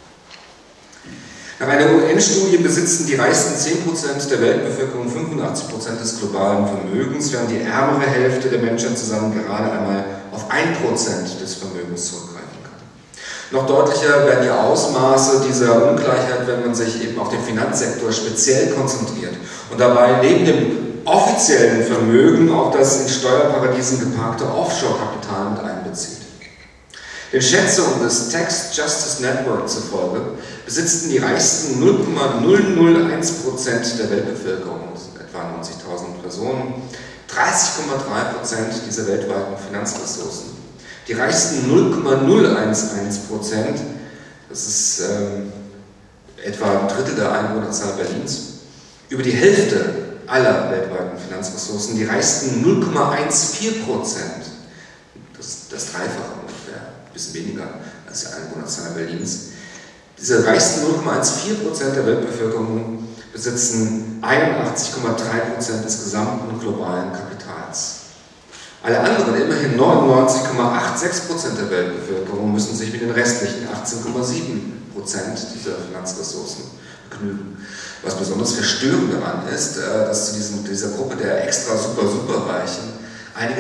Nach einer UN-Studie besitzen die reichsten 10% der Weltbevölkerung 85% des globalen Vermögens, während die ärmere Hälfte der Menschen zusammen gerade einmal auf 1% des Vermögens zurückgreifen kann. Noch deutlicher werden die Ausmaße dieser Ungleichheit, wenn man sich eben auf den Finanzsektor speziell konzentriert und dabei neben dem offiziellen Vermögen auch das in Steuerparadiesen geparkte Offshore-Kapital mit einbezieht. Den Schätzungen des Tax Justice Network zufolge besitzten die reichsten 0,001% der Weltbevölkerung, das sind etwa 90.000 Personen, 30,3% dieser weltweiten Finanzressourcen. Die reichsten 0,011%, das ist etwa ein Drittel der Einwohnerzahl Berlins, über die Hälfte aller weltweiten Finanzressourcen, die reichsten 0,14%, das Dreifache ungefähr, ein bisschen weniger als die Einwohnerzahl Berlins. Diese reichsten 0,14% der Weltbevölkerung besitzen 81,3% des gesamten globalen Kapitals. Alle anderen, immerhin 99,86% der Weltbevölkerung, müssen sich mit den restlichen 18,7% dieser Finanzressourcen begnügen. Was besonders verstörend daran ist, dass zu dieser Gruppe der extra Superreichen einige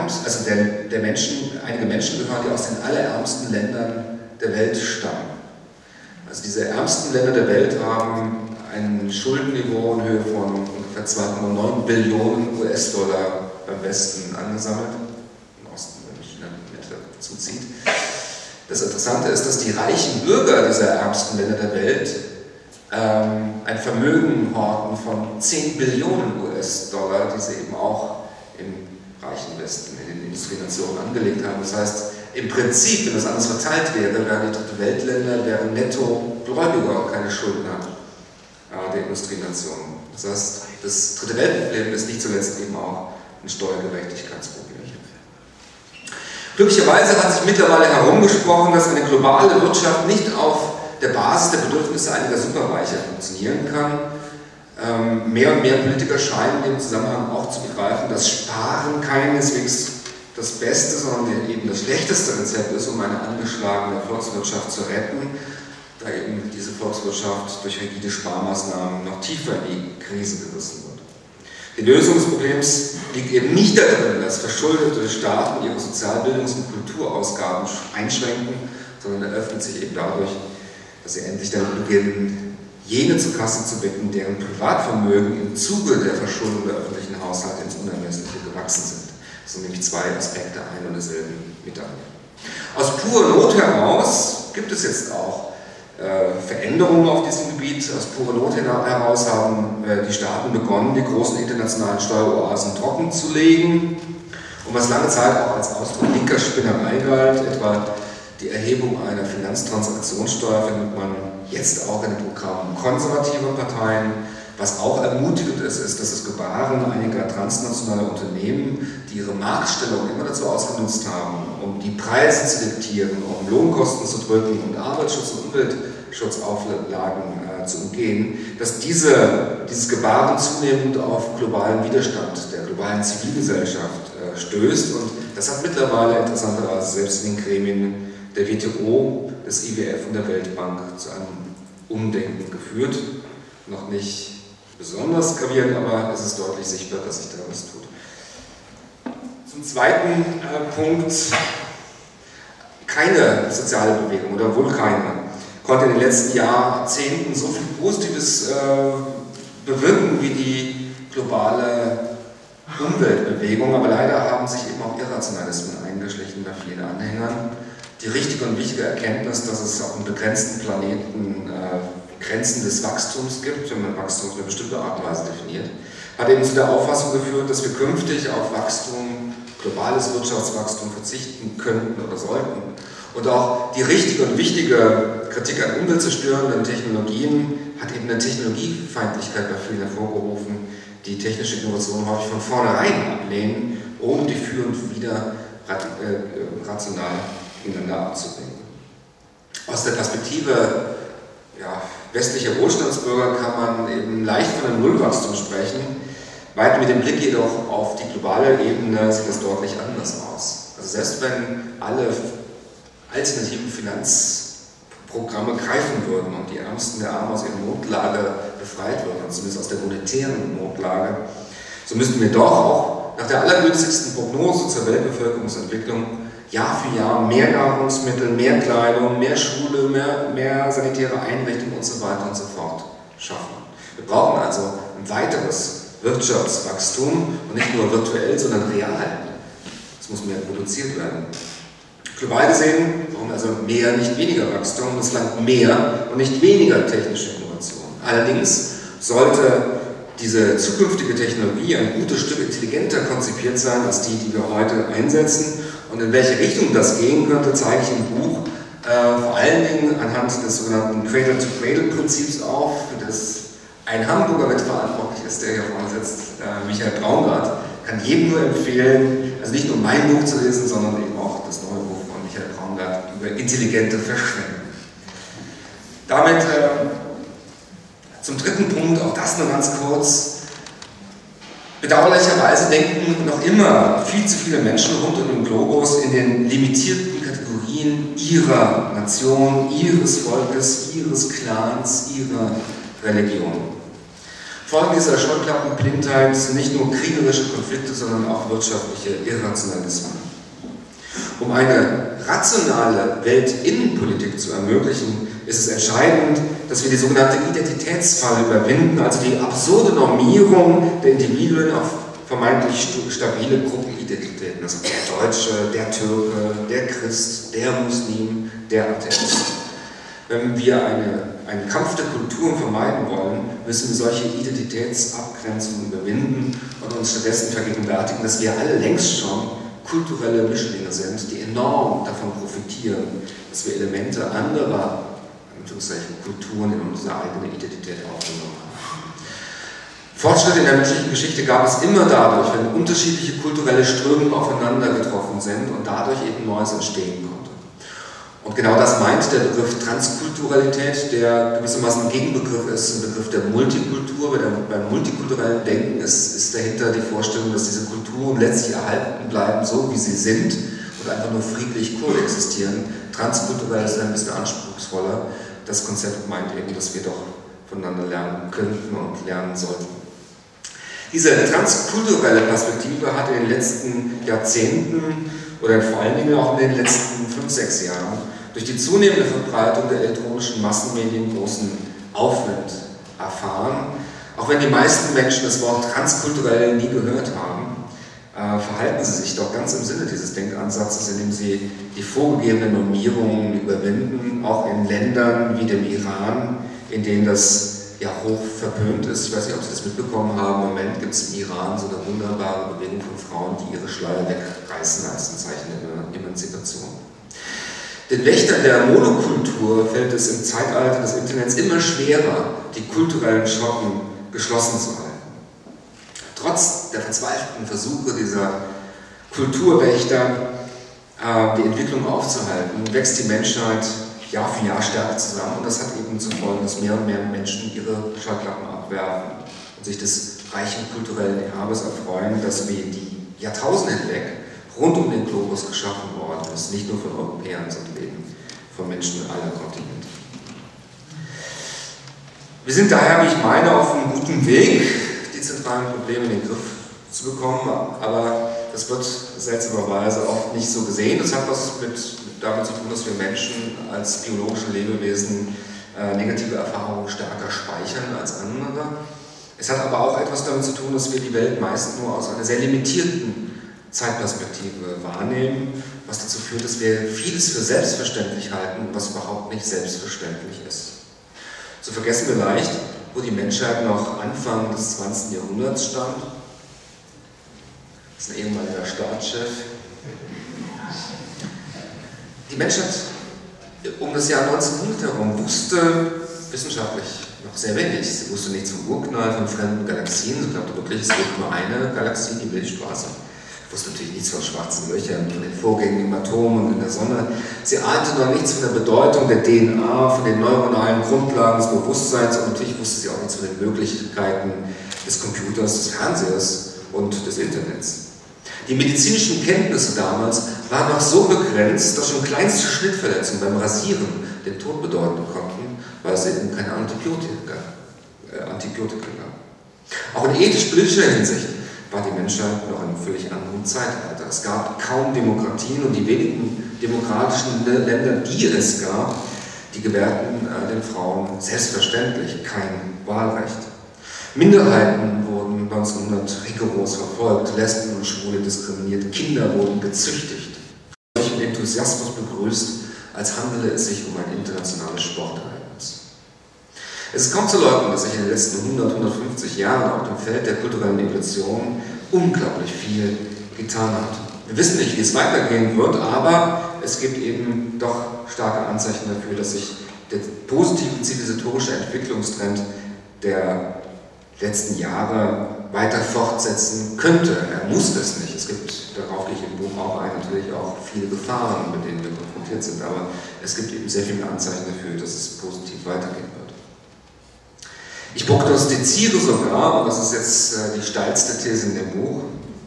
Menschen gehören, die aus den allerärmsten Ländern der Welt stammen. Also diese ärmsten Länder der Welt haben ein Schuldenniveau in Höhe von ungefähr 2,9 Billionen US-Dollar beim Westen angesammelt, im Osten, wenn China mit zuzieht. Das Interessante ist, dass die reichen Bürger dieser ärmsten Länder der Welt ein Vermögen horten von 10 Billionen US-Dollar, die sie eben auch im reichen Westen, in den Industrienationen angelegt haben. Das heißt, im Prinzip, wenn das alles verteilt wäre, wären die Dritte Weltländer, wären Netto-Gläubiger und keine Schuldner der Industrienationen. Das heißt, das Dritte Weltproblem ist nicht zuletzt eben auch ein Steuergerechtigkeitsproblem. Glücklicherweise hat sich mittlerweile herumgesprochen, dass eine globale Wirtschaft nicht auf der Basis der Bedürfnisse einiger Superreicher funktionieren kann. Mehr und mehr Politiker scheinen in dem Zusammenhang auch zu begreifen, dass Sparen keineswegs das Beste, sondern eben das schlechteste Rezept ist, um eine angeschlagene Volkswirtschaft zu retten, da eben diese Volkswirtschaft durch rigide Sparmaßnahmen noch tiefer in die Krise gerissen wird. Die Lösung des Problems liegt eben nicht darin, dass verschuldete Staaten ihre Sozialbildungs- und Kulturausgaben einschränken, sondern eröffnet sich eben dadurch, dass sie endlich damit beginnen, jene zur Kasse zu bitten, deren Privatvermögen im Zuge der Verschuldung der öffentlichen Haushalte ins Unermessliche gewachsen sind. Das sind nämlich zwei Aspekte ein und derselben Medaille. Aus purer Not heraus gibt es jetzt auch Veränderungen auf diesem Gebiet. Aus purer Not heraus haben die Staaten begonnen, die großen internationalen Steueroasen trocken zu legen. Und was lange Zeit auch als Ausdruck linker Spinnerei galt, etwa die Erhebung einer Finanztransaktionssteuer, findet man jetzt auch in den Programmen konservativer Parteien. Was auch ermutigend ist, ist, dass das Gebaren einiger transnationaler Unternehmen, die ihre Marktstellung immer dazu ausgenutzt haben, um die Preise zu diktieren, um Lohnkosten zu drücken und Arbeitsschutz- und Umweltschutzauflagen zu umgehen, dass dieses Gebaren zunehmend auf globalen Widerstand der globalen Zivilgesellschaft stößt. Und das hat mittlerweile interessanterweise selbst in den Gremien der WTO, des IWF und der Weltbank zu einem Umdenken geführt. Noch nicht besonders gravierend, aber es ist deutlich sichtbar, dass sich da was tut. Zum zweiten Punkt: keine soziale Bewegung oder wohl keine konnte in den letzten Jahrzehnten so viel Positives bewirken wie die globale Umweltbewegung, aber leider haben sich eben auch Irrationalismen eingeschlichen bei vielen Anhängern. Die richtige und wichtige Erkenntnis, dass es auf einem begrenzten Planeten Grenzen des Wachstums gibt, wenn man Wachstum auf eine bestimmte Art und Weise definiert, hat eben zu der Auffassung geführt, dass wir künftig auf Wachstum, globales Wirtschaftswachstum verzichten könnten oder sollten. Und auch die richtige und wichtige Kritik an umweltzerstörenden Technologien hat eben eine Technologiefeindlichkeit bei vielen hervorgerufen, die technische Innovationen häufig von vornherein ablehnen, ohne die für und wider rational gegeneinander abzubringen. Aus der Perspektive westlicher Wohlstandsbürger kann man eben leicht von einem Nullwachstum sprechen. Weit mit dem Blick jedoch auf die globale Ebene sieht es deutlich anders aus. Also selbst wenn alle alternativen Finanzprogramme greifen würden und die Ärmsten der Armen aus ihrer Notlage befreit würden, zumindest aus der monetären Notlage, so müssten wir doch auch nach der allergünstigsten Prognose zur Weltbevölkerungsentwicklung Jahr für Jahr mehr Nahrungsmittel, mehr Kleidung, mehr Schule, mehr sanitäre Einrichtungen und so weiter und so fort schaffen. Wir brauchen also ein weiteres Wirtschaftswachstum und nicht nur virtuell, sondern real. Es muss mehr produziert werden. Global gesehen brauchen wir also mehr, nicht weniger Wachstum, und es langt mehr und nicht weniger technische Innovation. Allerdings sollte diese zukünftige Technologie ein gutes Stück intelligenter konzipiert sein als die wir heute einsetzen. Und in welche Richtung das gehen könnte, zeige ich im Buch vor allen Dingen anhand des sogenannten Cradle-to-Cradle-Prinzips auf, für das ein Hamburger mitverantwortlich ist, der hier vorne sitzt, Michael Braungart. Kann jedem nur empfehlen, also nicht nur mein Buch zu lesen, sondern eben auch das neue Buch von Michael Braungart über intelligente Verschwendung. Damit zum dritten Punkt, auch das nur ganz kurz. Bedauerlicherweise denken noch immer viel zu viele Menschen rund um den Globus in den limitierten Kategorien ihrer Nation, ihres Volkes, ihres Clans, ihrer Religion. Folgen dieser Scheuklappenblindheit sind nicht nur kriegerische Konflikte, sondern auch wirtschaftliche Irrationalismen. Um eine rationale Weltinnenpolitik zu ermöglichen, ist es entscheidend, dass wir die sogenannte Identitätsfalle überwinden, also die absurde Normierung der Individuen auf vermeintlich stabile Gruppenidentitäten, also der Deutsche, der Türke, der Christ, der Muslim, der Atheist. Wenn wir einen Kampf der Kulturen vermeiden wollen, müssen wir solche Identitätsabgrenzungen überwinden und uns stattdessen vergegenwärtigen, dass wir alle längst schon kulturelle Mischlinge sind, die enorm davon profitieren, dass wir Elemente anderer Kulturen in unsere eigene Identität aufgenommen haben. Fortschritte in der menschlichen Geschichte gab es immer dadurch, wenn unterschiedliche kulturelle Strömungen aufeinander getroffen sind und dadurch eben Neues entstehen konnte. Und genau das meint der Begriff Transkulturalität, der gewissermaßen ein Gegenbegriff ist, ein Begriff der Multikultur. Beim multikulturellen Denken ist dahinter die Vorstellung, dass diese Kulturen letztlich erhalten bleiben, so wie sie sind und einfach nur friedlich koexistieren. Transkulturell ist ein bisschen anspruchsvoller. Das Konzept meint eben, dass wir doch voneinander lernen könnten und lernen sollten. Diese transkulturelle Perspektive hat in den letzten Jahrzehnten oder vor allen Dingen auch in den letzten 5, 6 Jahren durch die zunehmende Verbreitung der elektronischen Massenmedien großen Aufwind erfahren. Auch wenn die meisten Menschen das Wort transkulturell nie gehört haben, verhalten sie sich doch ganz im Sinne dieses Denkansatzes, indem sie die vorgegebenen Normierungen überwinden, auch in Ländern wie dem Iran, in denen das ja hoch verpönt ist. Ich weiß nicht, ob Sie das mitbekommen haben. Im Moment gibt es im Iran so eine wunderbare Bewegung von Frauen, die ihre Schleier wegreißen als ein Zeichen der Emanzipation. Den Wächtern der Monokultur fällt es im Zeitalter des Internets immer schwerer, die kulturellen Schotten geschlossen zu halten. Trotz der verzweifelten Versuche dieser Kulturwächter, die Entwicklung aufzuhalten, wächst die Menschheit Jahr für Jahr stärker zusammen, und das hat eben zur Folge, dass mehr und mehr Menschen ihre Scheuklappen abwerfen und sich des reichen kulturellen Erbes erfreuen, das wie die Jahrtausende hinweg rund um den Globus geschaffen worden ist, nicht nur von Europäern, sondern eben von Menschen aller Kontinente. Wir sind daher, wie ich meine, auf einem guten Weg, die zentralen Probleme in den Griff zu bekommen, aber das wird seltsamerweise oft nicht so gesehen. Das hat was damit zu tun, dass wir Menschen als biologische Lebewesen negative Erfahrungen stärker speichern als andere. Es hat aber auch etwas damit zu tun, dass wir die Welt meist nur aus einer sehr limitierten Zeitperspektive wahrnehmen, was dazu führt, dass wir vieles für selbstverständlich halten, was überhaupt nicht selbstverständlich ist. So vergessen wir leicht, wo die Menschheit noch Anfang des 20. Jahrhunderts stand. Das ist ein ehemaliger Staatschef. Die Menschheit um das Jahr 1900 herum wusste wissenschaftlich noch sehr wenig. Sie wusste nichts vom Urknall von fremden Galaxien. Sie glaubte wirklich, es gibt nur eine Galaxie, die Milchstraße. Sie wusste natürlich nichts von schwarzen Löchern, von den Vorgängen im Atom und in der Sonne. Sie ahnte noch nichts von der Bedeutung der DNA, von den neuronalen Grundlagen des Bewusstseins, und natürlich wusste sie auch nichts von den Möglichkeiten des Computers, des Fernsehers und des Internets. Die medizinischen Kenntnisse damals waren noch so begrenzt, dass schon kleinste Schnittverletzungen beim Rasieren den Tod bedeuten konnten, weil es eben keine Antibiotika gab. Auch in ethisch-politischer Hinsicht war die Menschheit noch in einem völlig anderen Zeitalter. Es gab kaum Demokratien, und die wenigen demokratischen Länder, die es gab, die gewährten den Frauen selbstverständlich kein Wahlrecht. Minderheiten wurden 1900 rigoros verfolgt, Lesben und Schwule diskriminiert, Kinder wurden gezüchtigt. Mit Enthusiasmus begrüßt, als handele es sich um ein internationales Sportereignis. Es ist kaum zu leugnen, dass sich in den letzten 150 Jahren auf dem Feld der kulturellen Evolution unglaublich viel getan hat. Wir wissen nicht, wie es weitergehen wird, aber es gibt eben doch starke Anzeichen dafür, dass sich der positive zivilisatorische Entwicklungstrend der letzten Jahre weiter fortsetzen könnte. Er muss es nicht. Es gibt, darauf gehe ich im Buch auch ein, natürlich auch viele Gefahren, mit denen wir konfrontiert sind, aber es gibt eben sehr viele Anzeichen dafür, dass es positiv weitergehen wird. Ich prognostiziere sogar, und das ist jetzt die steilste These in dem Buch,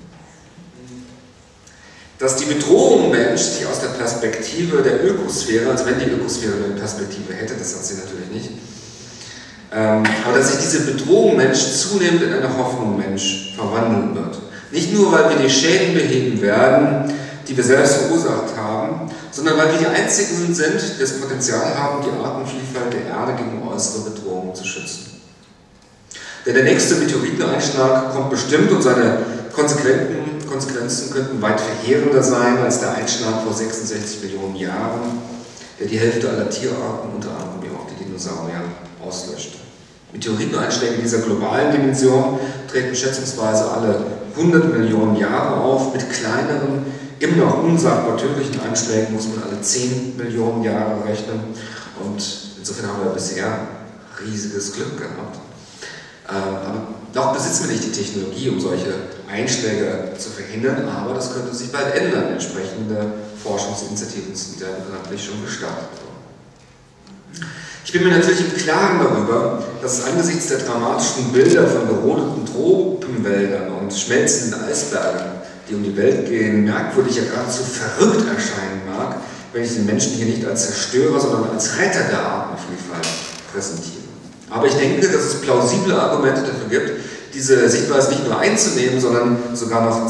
dass die Bedrohung Mensch sich aus der Perspektive der Ökosphäre, also wenn die Ökosphäre eine Perspektive hätte, das hat sie natürlich nicht, aber dass sich diese Bedrohung Mensch zunehmend in eine Hoffnung Mensch verwandeln wird. Nicht nur, weil wir die Schäden beheben werden, die wir selbst verursacht haben, sondern weil wir die Einzigen sind, die das Potenzial haben, die Artenvielfalt der Erde gegen äußere Bedrohungen zu schützen. Denn der nächste Meteoriteneinschlag kommt bestimmt, und seine Konsequenzen könnten weit verheerender sein als der Einschlag vor 66 Millionen Jahren, der die Hälfte aller Tierarten, unter anderem auch die Dinosaurier, auslöschte. Meteoriteneinschläge dieser globalen Dimension treten schätzungsweise alle 100 Millionen Jahre auf. Mit kleineren, immer noch unsagbar tödlichen Einschlägen muss man alle 10 Millionen Jahre rechnen. Und insofern haben wir bisher riesiges Glück gehabt. Aber noch besitzen wir nicht die Technologie, um solche Einschläge zu verhindern, aber das könnte sich bald ändern. Entsprechende Forschungsinitiativen sind ja bekanntlich schon gestartet worden. Ich bin mir natürlich im Klaren darüber, dass es angesichts der dramatischen Bilder von gerodeten Tropenwäldern und schmelzenden Eisbergen, die um die Welt gehen, merkwürdig, ja geradezu verrückt erscheinen mag, wenn ich den Menschen hier nicht als Zerstörer, sondern als Retter der Artenvielfalt präsentiere. Aber ich denke, dass es plausible Argumente dafür gibt, diese Sichtweise nicht nur einzunehmen, sondern sogar noch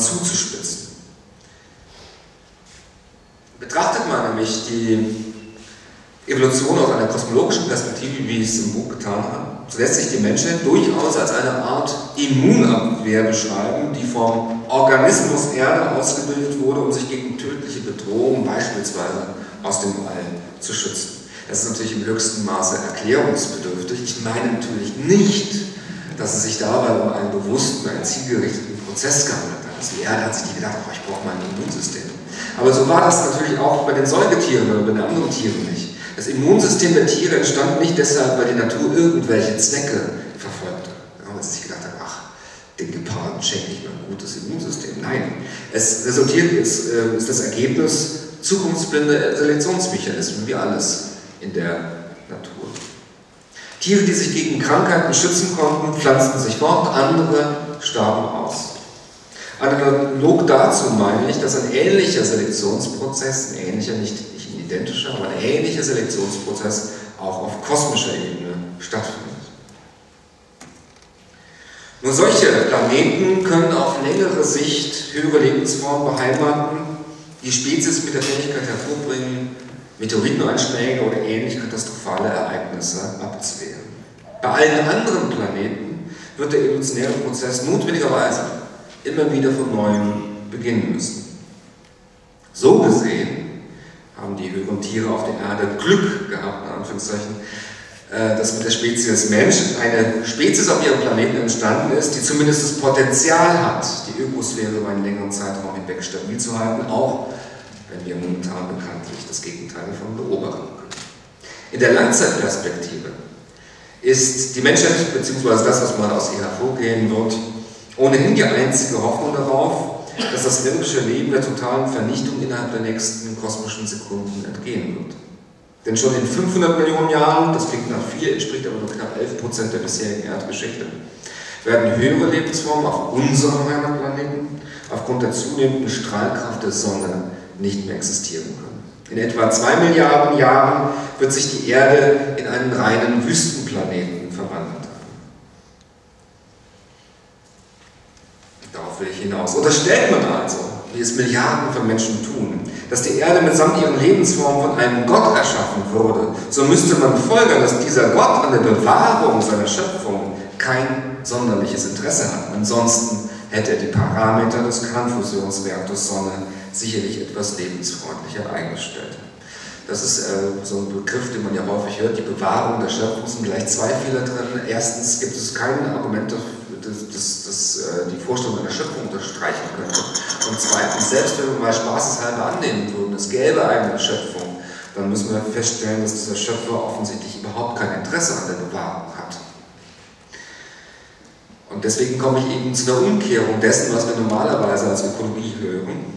zuzuspitzen. Betrachtet man nämlich die Evolution aus einer kosmologischen Perspektive, wie ich es im Buch getan habe, so lässt sich die Menschheit durchaus als eine Art Immunabwehr beschreiben, die vom Organismus Erde ausgebildet wurde, um sich gegen tödliche Bedrohungen, beispielsweise aus dem All, zu schützen. Das ist natürlich im höchsten Maße erklärungsbedürftig. Ich meine natürlich nicht, dass es sich dabei um einen bewussten, einen zielgerichteten Prozess gehandelt hat. Also die Erde hat sich nicht gedacht, oh, ich brauche mein Immunsystem. Aber so war das natürlich auch bei den Säugetieren oder bei den anderen Tieren nicht. Das Immunsystem der Tiere entstand nicht deshalb, weil die Natur irgendwelche Zwecke verfolgte. Ja, weil sie sich gedacht hat, ach, den Geparden schenke ich mir ein gutes Immunsystem. Nein, es resultiert, ist das Ergebnis zukunftsblinde Selektionsmechanismen, wie alles in der Natur. Tiere, die sich gegen Krankheiten schützen konnten, pflanzten sich fort, andere starben aus. Analog dazu meine ich, dass ein ähnlicher Selektionsprozess, ein ähnlicher, nicht ein identischer, aber ein ähnlicher Selektionsprozess auch auf kosmischer Ebene stattfindet. Nur solche Planeten können auf längere Sicht höhere Lebensformen beheimaten, die Spezies mit der Fähigkeit hervorbringen, Meteoriteneinschläge oder ähnlich katastrophale Ereignisse abzuwehren. Bei allen anderen Planeten wird der evolutionäre Prozess notwendigerweise immer wieder von Neuem beginnen müssen. So gesehen haben die höheren Tiere auf der Erde Glück gehabt, in Anführungszeichen, dass mit der Spezies Mensch eine Spezies auf ihrem Planeten entstanden ist, die zumindest das Potenzial hat, die Ökosphäre über einen längeren Zeitraum hinweg stabil zu halten, auch wenn wir momentan bekanntlich das Gegenteil davon beobachten können. In der Langzeitperspektive ist die Menschheit, beziehungsweise das, was mal aus ihr hervorgehen wird, ohnehin die einzige Hoffnung darauf, dass das irdische Leben der totalen Vernichtung innerhalb der nächsten kosmischen Sekunden entgehen wird. Denn schon in 500 Millionen Jahren, das klingt nach viel, entspricht aber nur knapp 11% der bisherigen Erdgeschichte, werden höhere Lebensformen auf unserem Heimatplaneten aufgrund der zunehmenden Strahlkraft der Sonne nicht mehr existieren können. In etwa 2 Milliarden Jahren wird sich die Erde in einen reinen Wüstenplaneten verwandelt haben. Darauf will ich hinaus. Unterstellt man also, wie es Milliarden von Menschen tun, dass die Erde mitsamt ihren Lebensformen von einem Gott erschaffen wurde, so müsste man folgern, dass dieser Gott an der Bewahrung seiner Schöpfung kein sonderliches Interesse hat. Ansonsten hätte er die Parameter des Kernfusionsreaktors Sonne sicherlich etwas lebensfreundlicher eingestellt. Das ist so ein Begriff, den man ja häufig hört, die Bewahrung der Schöpfung, sind gleich zwei Fehler drin. Erstens gibt es kein Argument, das die Vorstellung einer Schöpfung unterstreichen könnte. Und zweitens, selbst wenn wir mal spaßeshalber annehmen würden, es gäbe eine Schöpfung, dann müssen wir feststellen, dass dieser Schöpfer offensichtlich überhaupt kein Interesse an der Bewahrung hat. Und deswegen komme ich eben zu einer Umkehrung dessen, was wir normalerweise als Ökologie hören.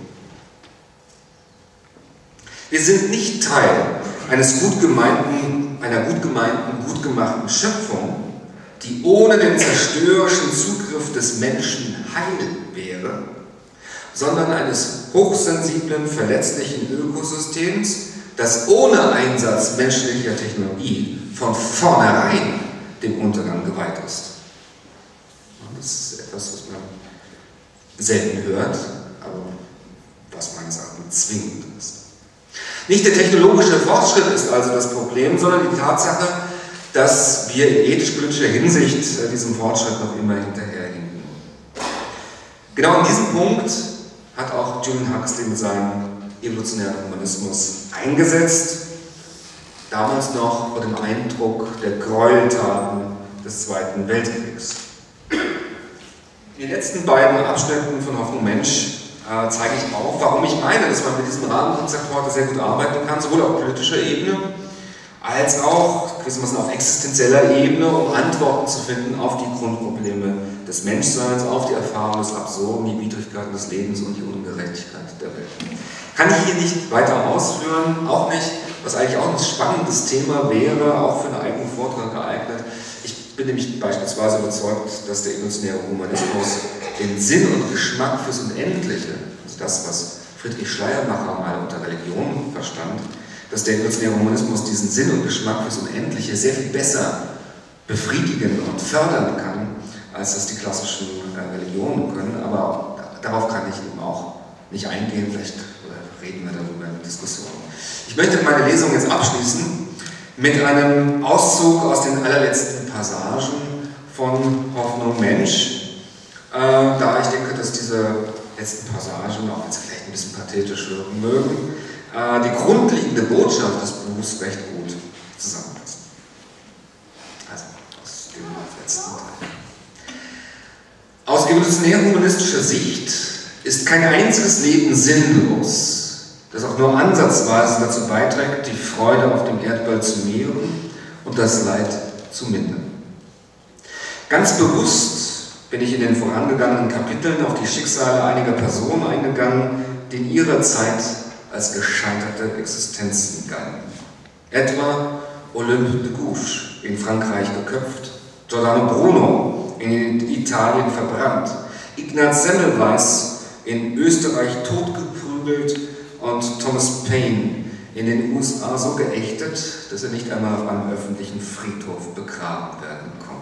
Wir sind nicht Teil einer gut gemeinten, gut gemachten Schöpfung, die ohne den zerstörerischen Zugriff des Menschen heil wäre, sondern eines hochsensiblen, verletzlichen Ökosystems, das ohne Einsatz menschlicher Technologie von vornherein dem Untergang geweiht ist. Das ist etwas, was man selten hört, aber was meines Erachtens zwingend ist. Nicht der technologische Fortschritt ist also das Problem, sondern die Tatsache, dass wir in ethisch-politischer Hinsicht diesem Fortschritt noch immer hinterherhinken. Genau in diesem Punkt hat auch Julian Huxley mit seinem evolutionären Humanismus eingesetzt, damals noch vor dem Eindruck der Gräueltaten des Zweiten Weltkriegs. In den letzten beiden Abschnitten von Hoffnung Mensch zeige ich auf, warum ich meine, dass man mit diesem Rahmenkonzept heute sehr gut arbeiten kann, sowohl auf politischer Ebene, als auch gewissermaßen auf existenzieller Ebene, um Antworten zu finden auf die Grundprobleme des Menschseins, auf die Erfahrung des Absurden, die Widrigkeiten des Lebens und die Ungerechtigkeit der Welt. Kann ich hier nicht weiter ausführen, auch nicht, was eigentlich auch ein spannendes Thema wäre, auch für einen eigenen Vortrag geeignet. Ich bin nämlich beispielsweise überzeugt, dass der evolutionäre Humanismus den Sinn und Geschmack fürs Unendliche, also das, was Friedrich Schleiermacher mal unter Religion verstand, dass der evolutionäre Humanismus diesen Sinn und Geschmack fürs Unendliche sehr viel besser befriedigen und fördern kann, als das die klassischen Religionen können. Aber darauf kann ich eben auch nicht eingehen, vielleicht reden wir darüber in der Diskussion. Ich möchte meine Lesung jetzt abschließen mit einem Auszug aus den allerletzten Passagen von Hoffnung Mensch. Da ich denke, dass diese letzten Passagen, auch wenn sie vielleicht ein bisschen pathetisch wirken mögen, die grundlegende Botschaft des Buchs recht gut zusammenfassen. Also aus dem letzten Teil. Aus evolutionär-humanistischer Sicht ist kein einziges Leben sinnlos, das auch nur ansatzweise dazu beiträgt, die Freude auf dem Erdball zu mehren und das Leid zu mindern. Ganz bewusst bin ich in den vorangegangenen Kapiteln auf die Schicksale einiger Personen eingegangen, die in ihrer Zeit als gescheiterte Existenzen galten. Etwa Olympe de Gouges, in Frankreich geköpft, Giordano Bruno, in Italien verbrannt, Ignaz Semmelweis, in Österreich totgeprügelt und Thomas Paine, in den USA so geächtet, dass er nicht einmal auf einem öffentlichen Friedhof begraben werden konnte.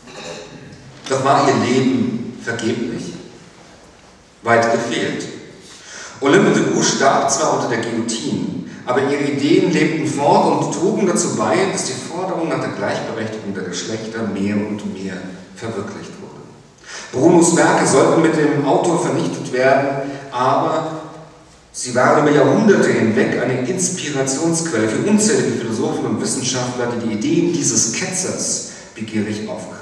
Doch war ihr Leben vergeblich? Weit gefehlt. Olympe de Gouges starb zwar unter der Guillotine, aber ihre Ideen lebten fort und trugen dazu bei, dass die Forderung nach der Gleichberechtigung der Geschlechter mehr und mehr verwirklicht wurde. Brunos Werke sollten mit dem Autor vernichtet werden, aber sie waren über Jahrhunderte hinweg eine Inspirationsquelle für unzählige Philosophen und Wissenschaftler, die die Ideen dieses Ketzers begierig aufgriffen.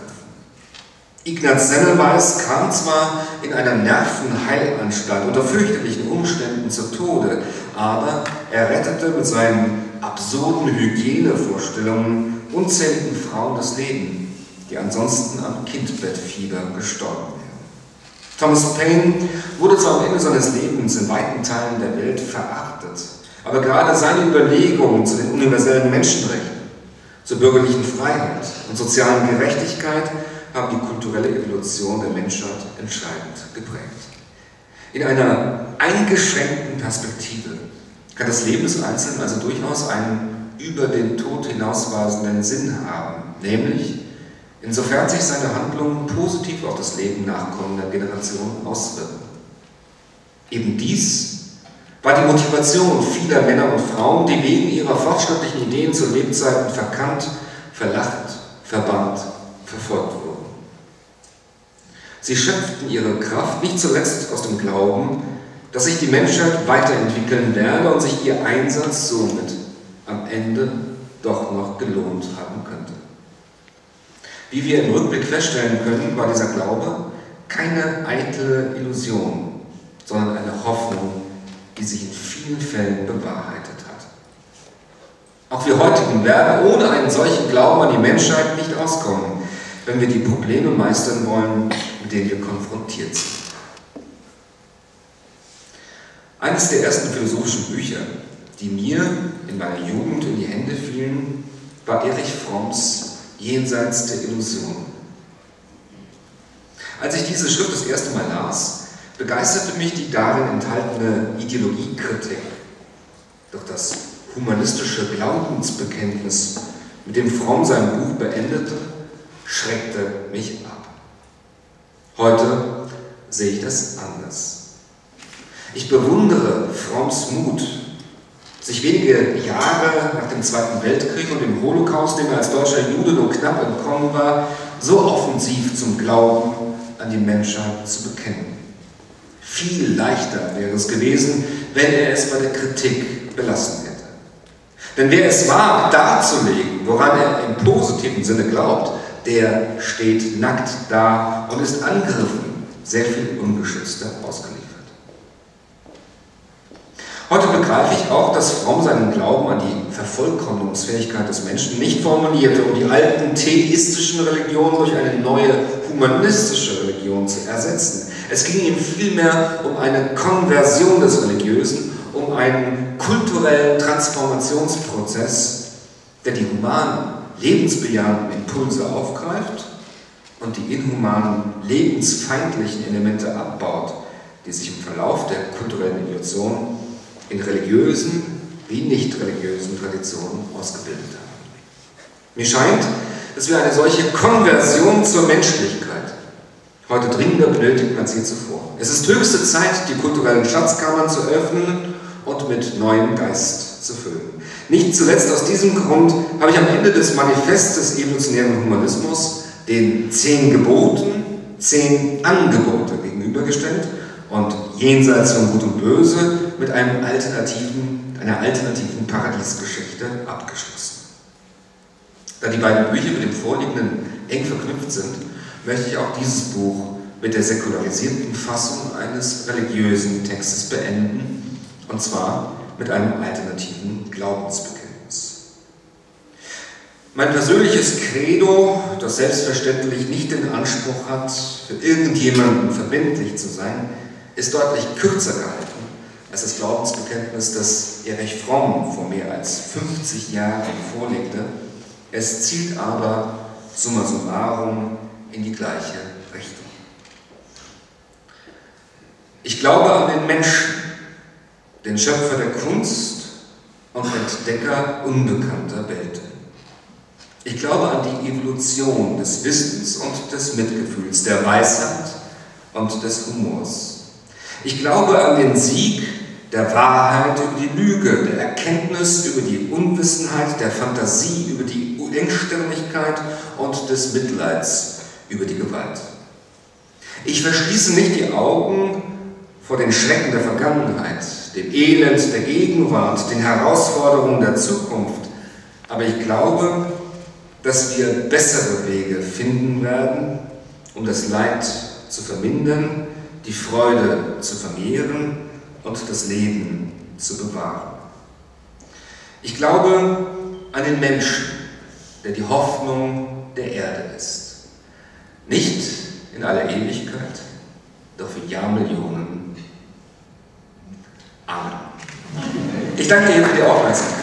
Ignaz Semmelweis kam zwar in einer Nervenheilanstalt unter fürchterlichen Umständen zu Tode, aber er rettete mit seinen absurden Hygienevorstellungen unzähligen Frauen das Leben, die ansonsten am Kindbettfieber gestorben wären. Thomas Paine wurde zwar am Ende seines Lebens in weiten Teilen der Welt verachtet, aber gerade seine Überlegungen zu den universellen Menschenrechten, zur bürgerlichen Freiheit und sozialen Gerechtigkeit haben die kulturelle Evolution der Menschheit entscheidend geprägt. In einer eingeschränkten Perspektive kann das Leben des Einzelnen also durchaus einen über den Tod hinausweisenden Sinn haben, nämlich insofern sich seine Handlungen positiv auf das Leben nachkommender Generationen auswirken. Eben dies war die Motivation vieler Männer und Frauen, die wegen ihrer fortschrittlichen Ideen zu Lebzeiten verkannt, verlacht, verbannt, verfolgt wurden. Sie schöpften ihre Kraft nicht zuletzt aus dem Glauben, dass sich die Menschheit weiterentwickeln werde und sich ihr Einsatz somit am Ende doch noch gelohnt haben könnte. Wie wir im Rückblick feststellen können, war dieser Glaube keine eitle Illusion, sondern eine Hoffnung, die sich in vielen Fällen bewahrheitet hat. Auch wir heutigen werden ohne einen solchen Glauben an die Menschheit nicht auskommen, wenn wir die Probleme meistern wollen, mit denen wir konfrontiert sind. Eines der ersten philosophischen Bücher, die mir in meiner Jugend in die Hände fielen, war Erich Fromms Jenseits der Illusion. Als ich diese Schrift das erste Mal las, begeisterte mich die darin enthaltene Ideologiekritik. Doch das humanistische Glaubensbekenntnis, mit dem Fromm sein Buch beendete, schreckte mich ab. Heute sehe ich das anders. Ich bewundere Fromms Mut, sich wenige Jahre nach dem Zweiten Weltkrieg und dem Holocaust, dem er als deutscher Jude nur knapp entkommen war, so offensiv zum Glauben an die Menschheit zu bekennen. Viel leichter wäre es gewesen, wenn er es bei der Kritik belassen hätte. Denn wer es wagt, darzulegen, woran er im positiven Sinne glaubt, der steht nackt da und ist Angriffen sehr viel ungeschützter ausgeliefert. Heute begreife ich auch, dass Fromm seinen Glauben an die Vervollkommnungsfähigkeit des Menschen nicht formulierte, um die alten theistischen Religionen durch eine neue humanistische Religion zu ersetzen. Es ging ihm vielmehr um eine Konversion des Religiösen, um einen kulturellen Transformationsprozess, der die humanen, lebensbejahenden Impulse aufgreift und die inhumanen, lebensfeindlichen Elemente abbaut, die sich im Verlauf der kulturellen Evolution in religiösen wie nicht religiösen Traditionen ausgebildet haben. Mir scheint, dass wir eine solche Konversion zur Menschlichkeit heute dringender benötigen als je zuvor. Es ist höchste Zeit, die kulturellen Schatzkammern zu öffnen und mit neuem Geist zu füllen. Nicht zuletzt aus diesem Grund habe ich am Ende des Manifestes evolutionären Humanismus den 10 Geboten 10 Angebote gegenübergestellt und jenseits von Gut und Böse mit einer alternativen Paradiesgeschichte abgeschlossen. Da die beiden Bücher mit dem Vorliegenden eng verknüpft sind, möchte ich auch dieses Buch mit der säkularisierten Fassung eines religiösen Textes beenden, und zwar mit einem alternativen Glaubensbekenntnis. Mein persönliches Credo, das selbstverständlich nicht den Anspruch hat, für irgendjemanden verbindlich zu sein, ist deutlich kürzer gehalten als das Glaubensbekenntnis, das Erich Fromm vor mehr als 50 Jahren vorlegte. Es zielt aber summa summarum in die gleiche Richtung. Ich glaube an den Menschen, den Schöpfer der Kunst und Entdecker unbekannter Welten. Ich glaube an die Evolution des Wissens und des Mitgefühls, der Weisheit und des Humors. Ich glaube an den Sieg der Wahrheit über die Lüge, der Erkenntnis über die Unwissenheit, der Fantasie über die Engstirnigkeit und des Mitleids über die Gewalt. Ich verschließe nicht die Augen vor den Schrecken der Vergangenheit, dem Elend der Gegenwart, den Herausforderungen der Zukunft, aber ich glaube, dass wir bessere Wege finden werden, um das Leid zu vermindern, die Freude zu vermehren und das Leben zu bewahren. Ich glaube an den Menschen, der die Hoffnung der Erde ist. Nicht in aller Ewigkeit, doch für Jahrmillionen. Amen. Ich danke Ihnen für die Aufmerksamkeit.